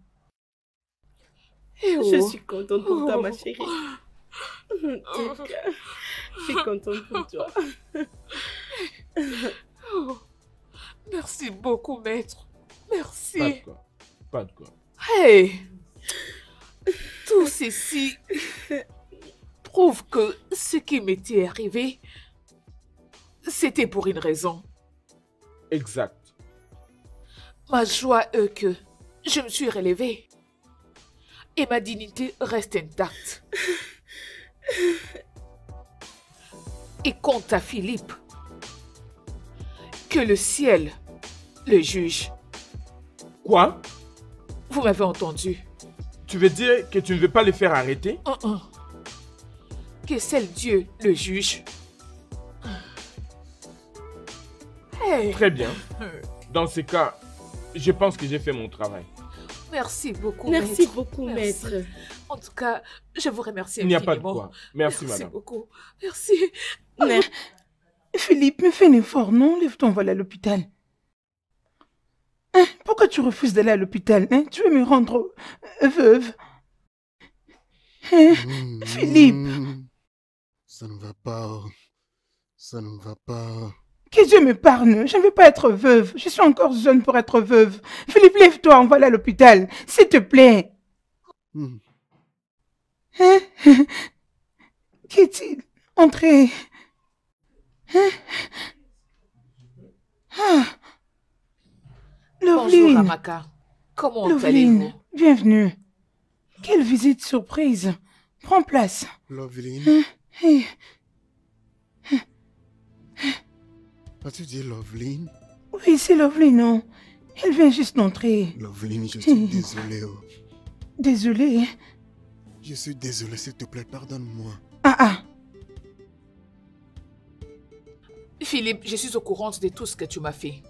Oh. Je suis contente pour toi, ma chérie. Je suis contente pour toi. Oh. Merci beaucoup, maître. Merci. Pas de quoi. Pas de quoi. Hey. Tout ceci prouve que ce qui m'était arrivé, c'était pour une raison. Exact. Ma joie est que je me suis relevée et ma dignité reste intacte. Et quant à Philippe, que le ciel le juge. Quoi? Vous m'avez entendu. Tu veux dire que tu ne veux pas le faire arrêter? Que seul Dieu le juge. Hey. Très bien. Dans ce cas, je pense que j'ai fait mon travail. Merci beaucoup, Merci maître. beaucoup, Merci. maître. En tout cas, je vous remercie Il n'y a infiniment. pas de quoi. Merci, Merci madame. beaucoup. Merci. Philippe, mais fais un effort, non? Lève-toi, on va aller à l'hôpital. Hein? Pourquoi tu refuses d'aller à l'hôpital? Hein? Tu veux me rendre veuve? Hein? Philippe. Ça ne va pas. Ça ne va pas. Que Dieu m'épargne, je ne veux pas être veuve. Je suis encore jeune pour être veuve. Philippe, lève-toi, on va aller à l'hôpital. S'il te plaît. Hein? Qu'est-il? Entrez. Hein? Ah. Bonjour, Loveline. Amaka. Comment Loveline, allez-vous? bienvenue. Quelle visite surprise. Prends place. Loveline. Hey. As-tu dit Loveline? Oui, c'est Loveline, non? Elle vient juste d'entrer. Loveline, je suis désolé. Oh. Désolée. Je suis désolé, s'il te plaît, pardonne-moi. Ah. Philippe, je suis au courant de tout ce que tu m'as fait.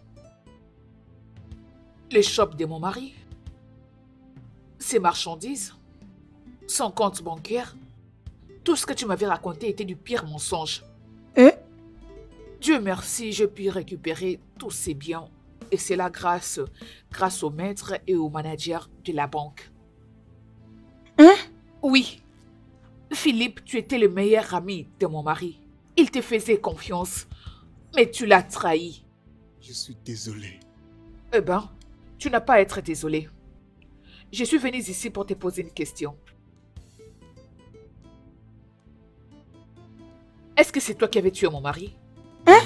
Les shops de mon mari, ses marchandises, son compte bancaire, tout ce que tu m'avais raconté était du pire mensonge. Dieu merci, j'ai pu récupérer tous ces biens. Et c'est là grâce au maître et au manager de la banque. Hein? Oui. Philippe, tu étais le meilleur ami de mon mari. Il te faisait confiance, mais tu l'as trahi. Je suis désolé. Eh ben, tu n'as pas à être désolé. Je suis venue ici pour te poser une question. Est-ce que c'est toi qui avais tué mon mari? Hein?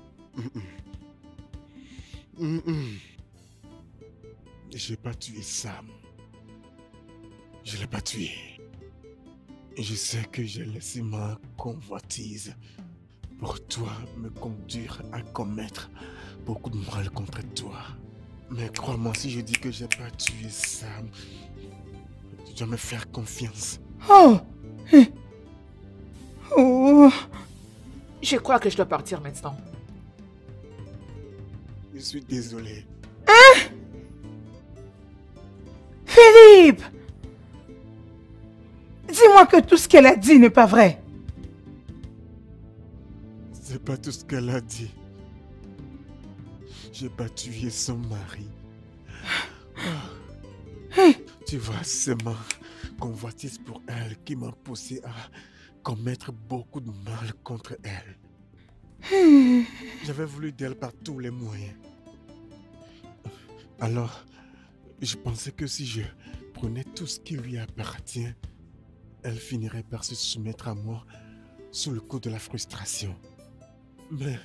J'ai pas tué Sam. Je l'ai pas tué. Je sais que j'ai laissé ma convoitise pour toi me conduire à commettre beaucoup de mal contre toi. Mais crois-moi, si je dis que j'ai pas tué Sam, tu dois me faire confiance. Oh! Oh! Je crois que je dois partir maintenant. Je suis désolé. Hein? Philippe! Dis-moi que tout ce qu'elle a dit n'est pas vrai. C'est pas tout ce qu'elle a dit. J'ai pas tué son mari. Tu vois, c'est ma convoitise pour elle qui m'a poussé à commettre beaucoup de mal contre elle. J'avais voulu d'elle par tous les moyens. Alors, je pensais que si je prenais tout ce qui lui appartient, elle finirait par se soumettre à moi sous le coup de la frustration. Mais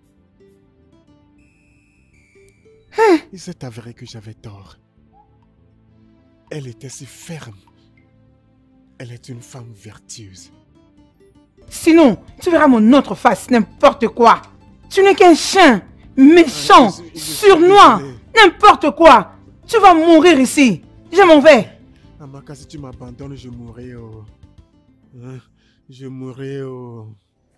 il s'est avéré que j'avais tort. Elle était si ferme. Elle est une femme vertueuse. Sinon, tu verras mon autre face, n'importe quoi. Tu n'es qu'un chien, méchant, Je suis sournois, désolé. n'importe quoi. Tu vas mourir ici. Je m'en vais. Amaka, si tu m'abandonnes, je mourrai au... Je mourrai au...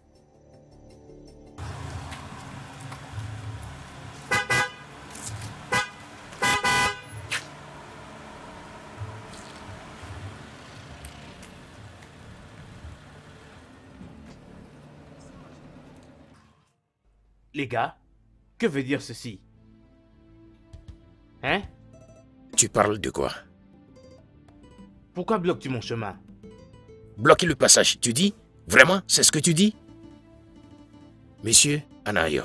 Les gars, que veut dire ceci? Hein? Tu parles de quoi? Pourquoi bloques-tu mon chemin? Bloquer le passage, tu dis? Vraiment, c'est ce que tu dis? Monsieur Anayo,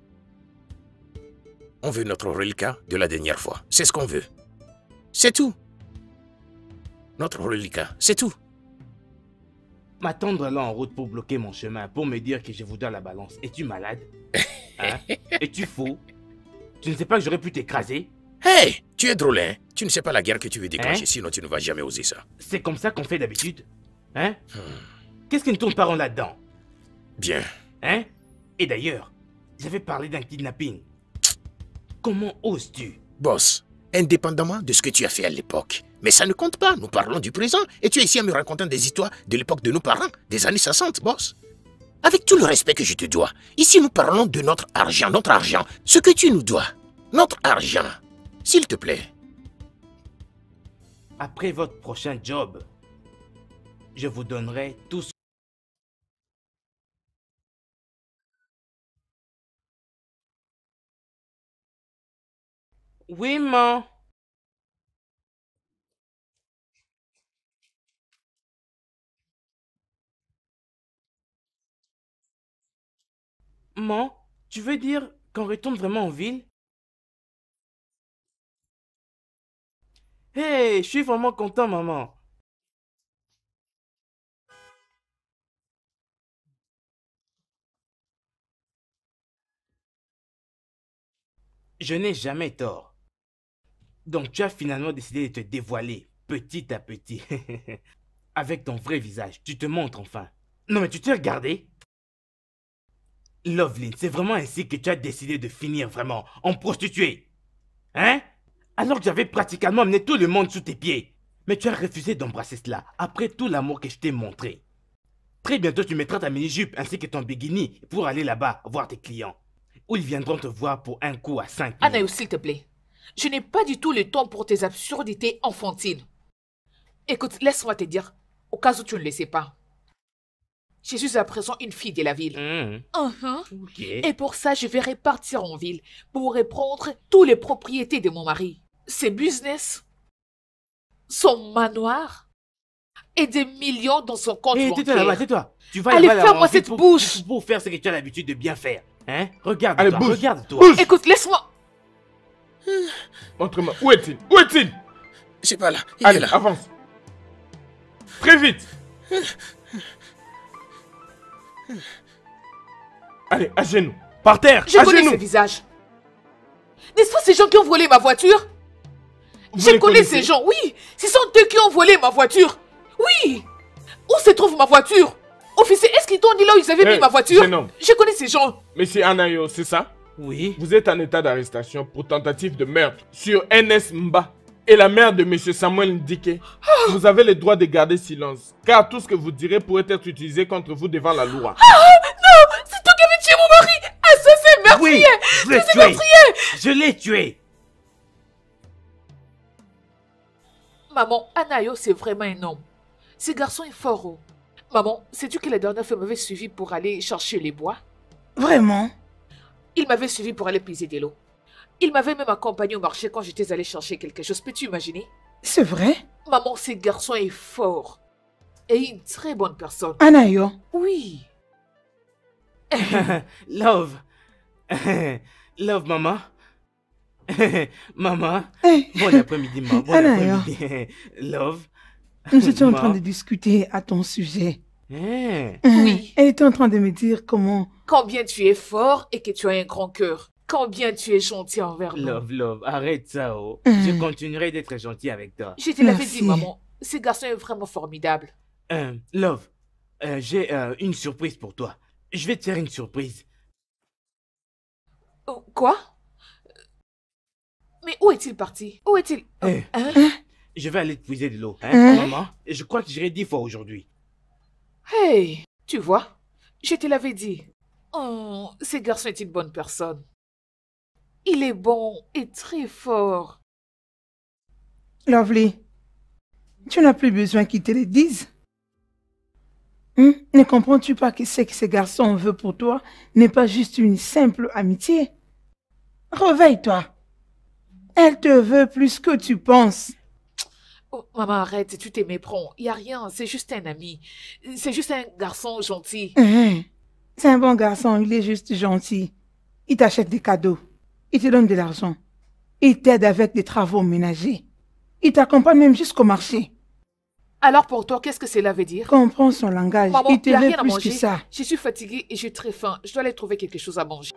on veut notre reliquat de la dernière fois. C'est ce qu'on veut. C'est tout. Notre reliquat, c'est tout. M'attendre là en route pour bloquer mon chemin, pour me dire que je vous dois la balance. Es-tu malade? Hein? Es-tu fou? Tu ne sais pas que j'aurais pu t'écraser? Hey, tu es drôle, hein? Tu ne sais pas la guerre que tu veux déclencher, Hein? sinon tu ne vas jamais oser ça. C'est comme ça qu'on fait d'habitude? Hein? Qu'est-ce qui ne tourne pas rond là-dedans? Bien. Hein? Et d'ailleurs, j'avais parlé d'un kidnapping. Comment oses-tu? Boss, indépendamment de ce que tu as fait à l'époque, mais ça ne compte pas, nous parlons du présent, et tu es ici à me raconter des histoires de l'époque de nos parents, des années 60, boss. Avec tout le respect que je te dois, ici nous parlons de notre argent, ce que tu nous dois, notre argent, s'il te plaît. Après votre prochain job, je vous donnerai tout ce... Oui, maman. Maman, tu veux dire qu'on retourne vraiment en ville? Hey, je suis vraiment content, maman. Je n'ai jamais tort. Donc tu as finalement décidé de te dévoiler petit à petit. Avec ton vrai visage, tu te montres enfin. Non mais tu t'es regardé? Loveline, c'est vraiment ainsi que tu as décidé de finir vraiment en prostituée. Hein? Alors que j'avais pratiquement amené tout le monde sous tes pieds. Mais tu as refusé d'embrasser cela après tout l'amour que je t'ai montré. Très bientôt tu mettras ta mini-jupe ainsi que ton bikini pour aller là-bas voir tes clients. Ou ils viendront te voir pour un coup à 5 000. Anaïs, s'il te plaît. Je n'ai pas du tout le temps pour tes absurdités enfantines. Écoute, laisse-moi te dire, au cas où tu ne le sais pas. Je suis à présent une fille de la ville. Ok. Et pour ça, je vais repartir en ville pour reprendre toutes les propriétés de mon mari. Ses business, son manoir et des millions dans son compte Hé, tais-toi là-bas, bancaire. tais-toi. Tu vas Allez, là-bas, ferme-moi en ville cette bouche. pour faire ce que tu as l'habitude de bien faire. Hein? Allez, Regarde-toi, bouge. regarde-toi. Bouge. Écoute, laisse-moi. Montre-moi. Où est-il? Où est-il? C'est pas là. Il est Allez, là. avance. Très vite. Allez, à genoux. Par terre. Je à connais genoux. ce visage. N'est-ce pas ces gens qui ont volé ma voiture? Vous Je les connais connaissez? ces gens, oui. Ce sont eux qui ont volé ma voiture. Oui. Où se trouve ma voiture? Officier, est-ce qu'ils t'ont dit là où ils avaient mis ma voiture? jeune homme. Je connais ces gens. Monsieur Anayo, c'est ça? Oui. Vous êtes en état d'arrestation pour tentative de meurtre sur NS Mba et la mère de monsieur Samuel Ndike. Vous avez le droit de garder silence, car tout ce que vous direz pourrait être utilisé contre vous devant la loi. Non, c'est toi qui avais tué mon mari. Assassin meurtrier. Oui, je l'ai tué. Je l'ai tué. Maman, Anayo, c'est vraiment un homme. Ce garçon est fort. Oh. Maman, sais-tu que la dernière fois, il m'avait suivi pour aller chercher les bois? Vraiment? Il m'avait suivi pour aller puiser de l'eau. Il m'avait même accompagné au marché quand j'étais allée chercher quelque chose. Peux-tu imaginer? C'est vrai? Maman, ce garçon est fort. Et une très bonne personne. Anayo, Oui. Love. Love, maman. Maman. Eh, Bon après-midi, maman. Bon Anayo. après-midi. Love. nous étions en Ma. train de discuter à ton sujet. Hein. Oui. Elle était en train de me dire comment... Combien tu es fort et que tu as un grand cœur. Combien tu es gentil envers nous. Love, arrête ça, oh. Mm. Je continuerai d'être gentil avec toi. Je te l'avais Merci. dit, maman. Ce garçon est vraiment formidable. Love, j'ai une surprise pour toi. Je vais te faire une surprise. Oh, quoi? Mais où est-il parti? Où est-il? Eh. Hein? Je vais aller te puiser de l'eau, hein, Hein? maman? Et je crois que j'irai 10 fois aujourd'hui. Hey, tu vois, je te l'avais dit. Oh, ce garçon est une bonne personne. Il est bon et très fort. Lovely, tu n'as plus besoin qu'ils te le disent. Ne comprends-tu pas que ce que ce garçon veut pour toi n'est pas juste une simple amitié? Réveille-toi. Elle te veut plus que tu penses. Oh, maman, arrête, tu te méprends. Il n'y a rien, c'est juste un ami. C'est juste un garçon gentil. C'est un bon garçon, il est juste gentil. Il t'achète des cadeaux. Il te donne de l'argent. Il t'aide avec des travaux ménagers. Il t'accompagne même jusqu'au marché. Alors pour toi, qu'est-ce que cela veut dire? Comprends son langage. Maman, Il te il n'y a veut rien à plus que manger. ça. Je suis fatiguée et j'ai très faim. Je dois aller trouver quelque chose à manger.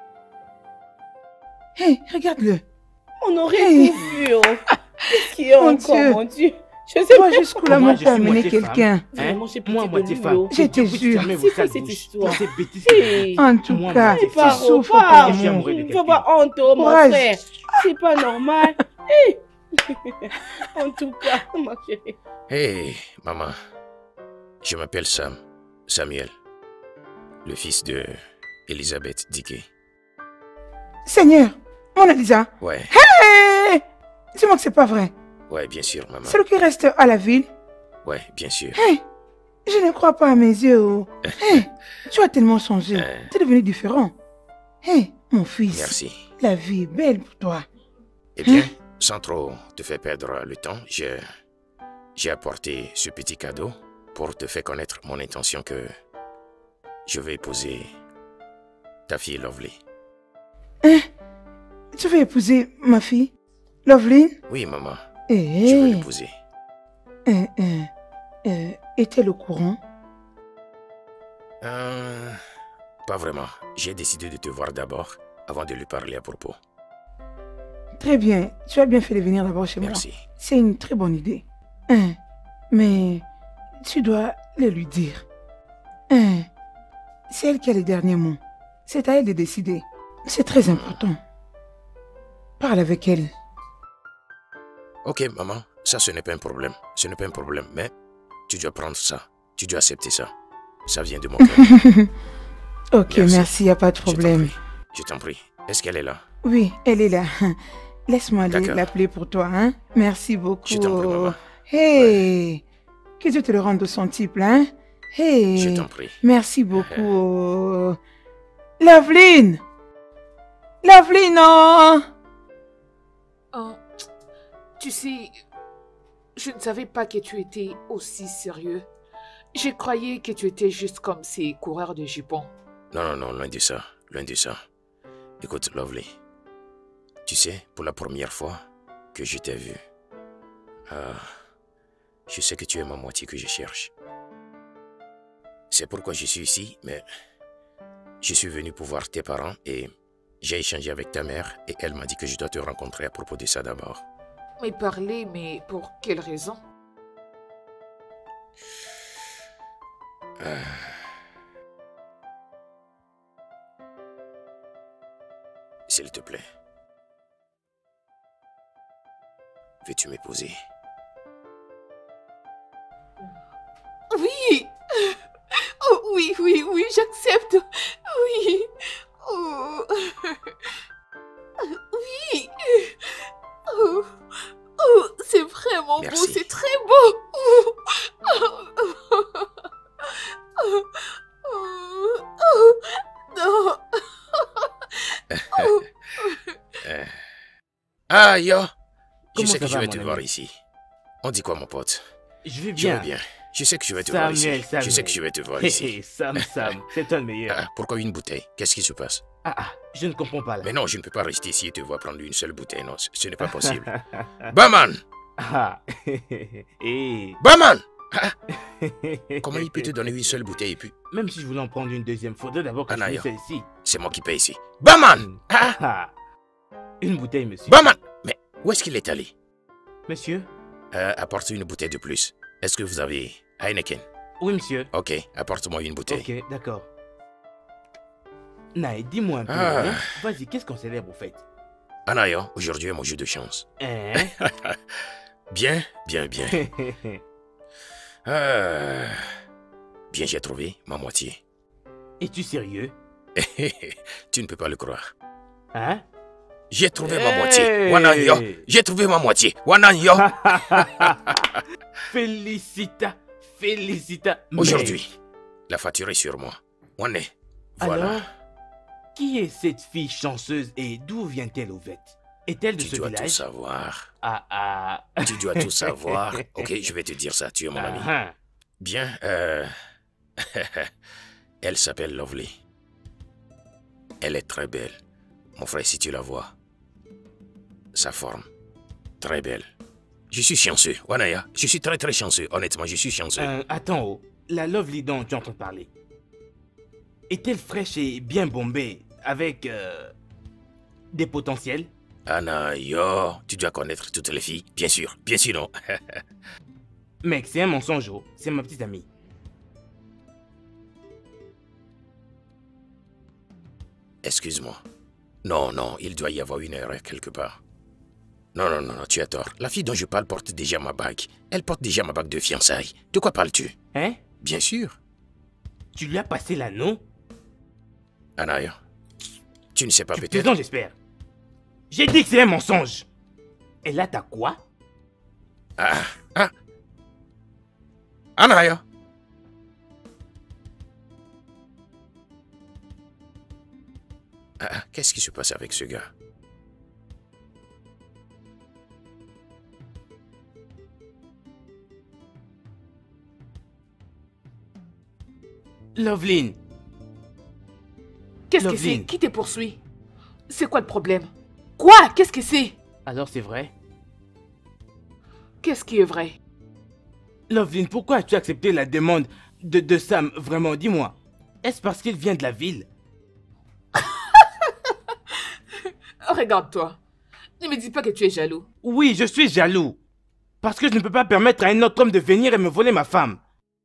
Hé, regarde-le. On aurait Hey. tout vu. Oh. Qu'est-ce qu'il y a Mon encore, Dieu. mon Dieu? Je sais Vois pas. jusqu'où Moi, l'amour je peut suis amener moitié quelqu'un. Vraiment, j'ai pitié Moi, de moitié lui, femme. oh. Je te Vous jure. fermez C'est vos quoi sales cette bouches. histoire? Ces bêtises. Hey. En tout Moi, cas, moi, tu c'est pas, souffres pas. pour Je suis l'amour. amoureux de Il faut quelqu'un. avoir honte, oh, mon Courage. frère. C'est pas normal. Hey. En tout cas, ma chérie. Hé, maman. Je m'appelle Samuel. Le fils de Elisabeth Dickey. Seigneur, Mona Lisa. Ouais, Hé! Dis-moi que c'est pas vrai. ouais, bien sûr, maman. Celui qui reste à la ville. Ouais, bien sûr. Hé! Je ne crois pas à mes yeux. Oh. Hé! Tu as tellement changé. Tu es devenu différent. Hé, mon fils. Merci. La vie est belle pour toi. Eh bien, sans trop te faire perdre le temps, j'ai apporté ce petit cadeau pour te faire connaître mon intention que je vais épouser ta fille Lovely. Hein? Tu veux épouser ma fille, Loveline? Oui, maman, Eh, je veux l'épouser. Est-elle au courant? Pas vraiment. J'ai décidé de te voir d'abord avant de lui parler à propos. Très bien. Tu as bien fait de venir d'abord chez moi. Merci. C'est une très bonne idée. Mais tu dois le lui dire. C'est elle qui a les derniers mots. C'est à elle de décider. C'est très important. Parle avec elle. Ok, maman, ça ce n'est pas un problème. Ce n'est pas un problème, mais tu dois prendre ça. Tu dois accepter ça. Ça vient de mon cœur. Ok, merci, il n'y a pas de Je t'en problème. prie. Je t'en prie. Est-ce qu'elle est là? Oui, elle est là. Laisse-moi aller D'accord. l'appeler pour toi, hein. Merci beaucoup. Je t'en prie, maman. Hey, que Dieu te le rende au centuple, hein. Hey, Je t'en prie. merci beaucoup. Loveline! Loveline, non! Oh, tu sais, je ne savais pas que tu étais aussi sérieux. Je croyais que tu étais juste comme ces coureurs de jupons. Non, loin de ça, loin de ça. Écoute, Lovely, tu sais, pour la première fois que je t'ai vu, je sais que tu es ma moitié que je cherche. C'est pourquoi je suis ici, mais je suis venu pour voir tes parents et j'ai échangé avec ta mère et elle m'a dit que je dois te rencontrer à propos de ça d'abord. Mais parler, mais pour quelle raison? S'il te plaît. Veux-tu m'épouser? Oui! Oh, oui, j'accepte. Oui. Oh. Oui. Oh, c'est vraiment beau, Merci. c'est très beau. Non. Ah, yo! Je Comment sais ça que je va, vais mon te ami? voir ici. On dit quoi, mon pote? Je vais Je vais bien. bien. Je sais que je vais te voir ici. Samuel. Je sais que je vais te voir ici. Sam, c'est toi le meilleur. Ah, pourquoi une bouteille? Qu'est-ce qui se passe? Je ne comprends pas là. Mais non, je ne peux pas rester ici et te voir prendre une seule bouteille. Non, ce n'est pas possible. Baman! Baman! Comment il peut te donner une seule bouteille et puis... Même si je voulais en prendre une deuxième, faudrait d'abord que je Anaya. finisse celle-ci. C'est moi qui paye ici. Baman! Une bouteille, monsieur. Baman! Mais où est-ce qu'il est allé? Monsieur? Apporte une bouteille de plus. Est-ce que vous avez Heineken? Oui, monsieur. Ok, apporte-moi une bouteille. Ok, d'accord. Naï, dis-moi un peu. Ah. Hein? Vas-y, qu'est-ce qu'on célèbre au fait? Anaya, aujourd'hui est mon jeu de chance. Hein? Bien. Bien, j'ai trouvé ma moitié. Es-tu sérieux? Tu ne peux pas le croire. Hein? J'ai trouvé ma moitié. Wananyo. J'ai trouvé ma moitié. Wananyo. Félicita. Aujourd'hui, la facture est sur moi. Wane. Voilà. Alors, qui est cette fille chanceuse et d'où vient-elle au fait? Est-elle de Tu ce dois tout village? savoir. Ah. Tu dois tout savoir. Ok, je vais te dire ça. Tu es mon ami. Ah. Bien, elle s'appelle Lovely. Elle est très belle. Mon frère, si tu la vois, sa forme, très belle. Je suis chanceux, Wanaya. Je suis très très chanceux. Honnêtement, je suis chanceux. Attends, oh. La Lovely dont tu entends parler. Est-elle fraîche et bien bombée avec des potentiels? Anna, yo, tu dois connaître toutes les filles. Bien sûr, non. Mec, c'est un mensonge, oh. C'est ma petite amie. Excuse-moi. Non, il doit y avoir une erreur quelque part. Non, tu as tort. La fille dont je parle porte déjà ma bague. Elle porte déjà ma bague de fiançailles. De quoi parles-tu? Hein? Bien sûr. Tu lui as passé l'anneau? Anaya, tu ne sais pas Tu peut-être... plaisantes, j'espère. J'ai dit que c'est un mensonge. Et là, t'as quoi? Anaya. Qu'est-ce qui se passe avec ce gars? Loveline. Qu'est-ce que Loveline. c'est? Qui te poursuit? C'est quoi le problème? Quoi? Qu'est-ce que c'est? Alors c'est vrai? Qu'est-ce qui est vrai? Loveline, pourquoi as-tu accepté la demande de Sam? Vraiment, dis-moi. Est-ce parce qu'il vient de la ville? Regarde-toi. Ne me dis pas que tu es jaloux. Oui, je suis jaloux. Parce que je ne peux pas permettre à un autre homme de venir et me voler ma femme.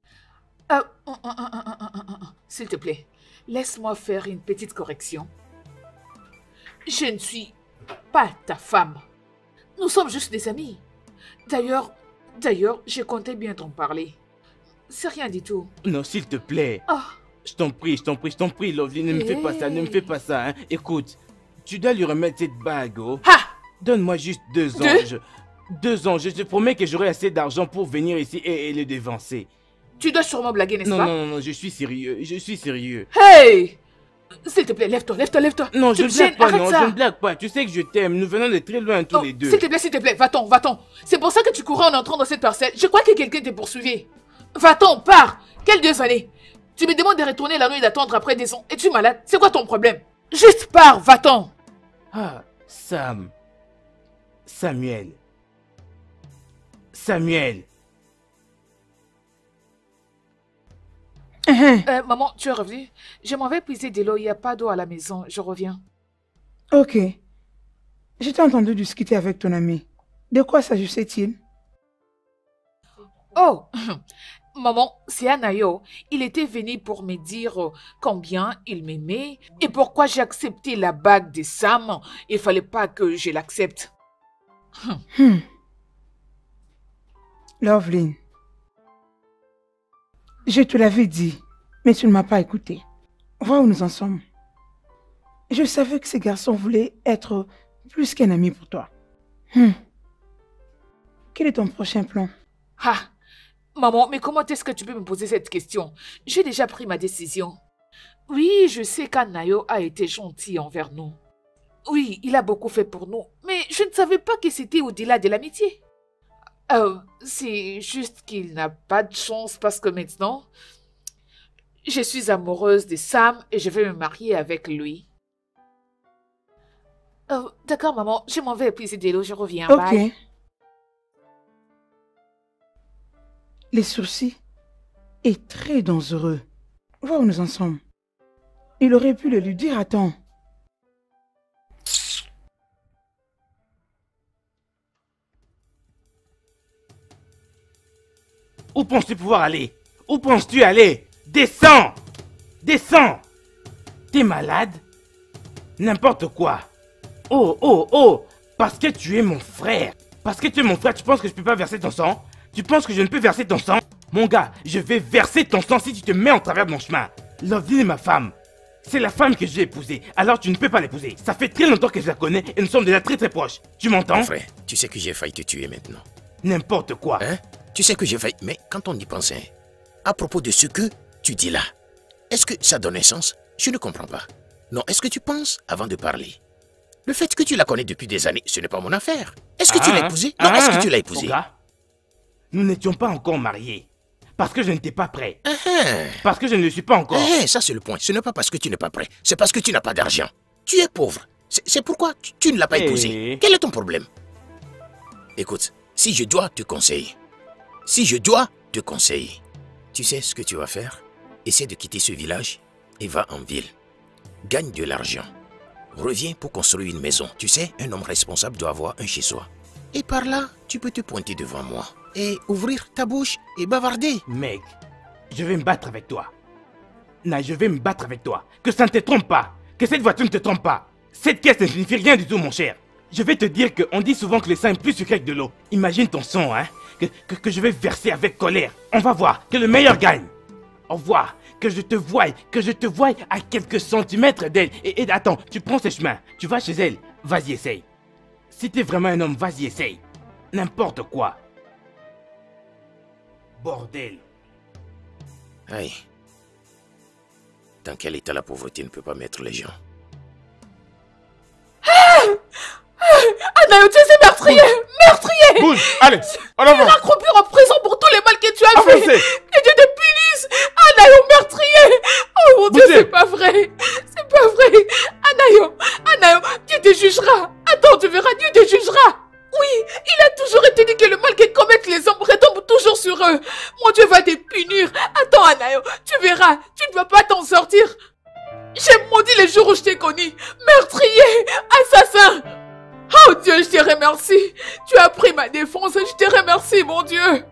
S'il te plaît, laisse-moi faire une petite correction. Je ne suis pas ta femme. Nous sommes juste des amis. D'ailleurs, je comptais bien t'en parler. C'est rien du tout. Non, s'il te plaît. Ah, Je t'en prie, Loveline, ne me fais pas ça, ne me fais pas ça. Hein. Écoute, tu dois lui remettre cette bague, oh. ah, Donne-moi juste 2 ans. 2 ans, je te promets que j'aurai assez d'argent pour venir ici et le dévancer. Tu dois sûrement blaguer, n'est-ce pas? Non, je suis sérieux, je suis sérieux. Hey! S'il te plaît, lève-toi, lève-toi. Non, Tu je me ne blague gênes, pas, arrête non, ça. je ne blague pas. Tu sais que je t'aime, nous venons de très loin tous Oh, les deux. S'il te plaît, va-t'en. C'est pour ça que tu courais en entrant dans cette parcelle. Je crois que quelqu'un te poursuivait. Va-t'en, pars. Quelle 2 années? Tu me demandes de retourner la nuit et d'attendre après des ans. Es-tu malade? C'est quoi ton problème? Juste pars, va-t'en. Ah, Samuel. Maman, tu es revenue? Je m'en vais puiser de l'eau. Il n'y a pas d'eau à la maison. Je reviens. Ok. Je t'ai entendu discuter avec ton ami. De quoi s'agissait-il? Oh, maman, c'est Anayo. Il était venu pour me dire combien il m'aimait et pourquoi j'ai accepté la bague de Sam. Il fallait pas que je l'accepte. Loveline, je te l'avais dit, mais tu ne m'as pas écouté. Vois où nous en sommes. Je savais que ces garçons voulaient être plus qu'un ami pour toi. Quel est ton prochain plan? Ah, maman, mais comment est-ce que tu peux me poser cette question? J'ai déjà pris ma décision. Oui, je sais qu'Anayo a été gentil envers nous. Oui, il a beaucoup fait pour nous, mais je ne savais pas que c'était au-delà de l'amitié. C'est juste qu'il n'a pas de chance parce que maintenant, je suis amoureuse de Sam et je vais me marier avec lui. D'accord, maman, je m'en vais épuiser de l'eau, je reviens. Ok. Bye. Les sourcils est très dangereux. Vois où nous en sommes. Il aurait pu le lui dire à temps. Où penses-tu pouvoir aller? Où penses-tu aller? Descends! T'es malade? N'importe quoi. Oh! Parce que tu es mon frère. Tu penses que je peux pas verser ton sang? Tu penses que je ne peux verser ton sang? Mon gars, je vais verser ton sang si tu te mets en travers de mon chemin. Loveline est ma femme. C'est la femme que j'ai épousée. Alors tu ne peux pas l'épouser. Ça fait très longtemps que je la connais et nous sommes déjà très proches. Tu m'entends? Mon frère, tu sais que j'ai failli te tuer maintenant. N'importe quoi. Hein? Tu sais que j'ai failli... Mais quand on y pense, à propos de ce que tu dis là, est-ce que ça donne un sens? Je ne comprends pas. Non, est-ce que tu penses avant de parler? Le fait que tu la connais depuis des années, ce n'est pas mon affaire. Est-ce que tu l'as épousée? Non, est-ce que tu l'as épousée? Mon gars, nous n'étions pas encore mariés. Parce que je n'étais pas prêt. Parce que je ne le suis pas encore. Ça c'est le point. Ce n'est pas parce que tu n'es pas prêt. C'est parce que tu n'as pas d'argent. Tu es pauvre. C'est pourquoi tu ne l'as pas épousée. Quel est ton problème? Écoute, si je dois te conseiller, tu sais ce que tu vas faire? Essaie de quitter ce village et va en ville. Gagne de l'argent. Reviens pour construire une maison. Tu sais, un homme responsable doit avoir un chez-soi. Et par là, tu peux te pointer devant moi et ouvrir ta bouche et bavarder. Mec, je vais me battre avec toi. Je vais me battre avec toi. Que ça ne te trompe pas. Que cette voiture ne te trompe pas. Cette caisse ne signifie rien du tout, mon cher. Je vais te dire qu'on dit souvent que le sang est plus sucré que de l'eau. Imagine ton sang, que je vais verser avec colère. On va voir, que le meilleur gagne. Au revoir, que je te voie à quelques centimètres d'elle. Et attends, tu prends ce chemin, tu vas chez elle. Vas-y, essaye. Si t'es vraiment un homme, vas-y, essaye. N'importe quoi. Bordel. Aïe. Dans quel état la pauvreté ne peut pas mettre les gens? Anayo, tu es meurtrier! Meurtrier! Bouge, allez, en Tu avant. iras croupir en prison pour tous les mal que tu as fait! Avancez. Que Dieu te punisse! Anayo, meurtrier! Oh mon Dieu, Bougez. c'est pas vrai! C'est pas vrai! Anayo, Dieu te jugera! Attends, tu verras, Dieu te jugera! Oui, il a toujours été dit que le mal que commettent les hommes retombe toujours sur eux! Mon Dieu va te punir! Attends, Anayo, tu verras, tu ne vas pas t'en sortir! J'ai maudit les jours où je t'ai connu! Meurtrier! Assassin! Oh Dieu, je te remercie. Tu as pris ma défense. Je te remercie, mon Dieu.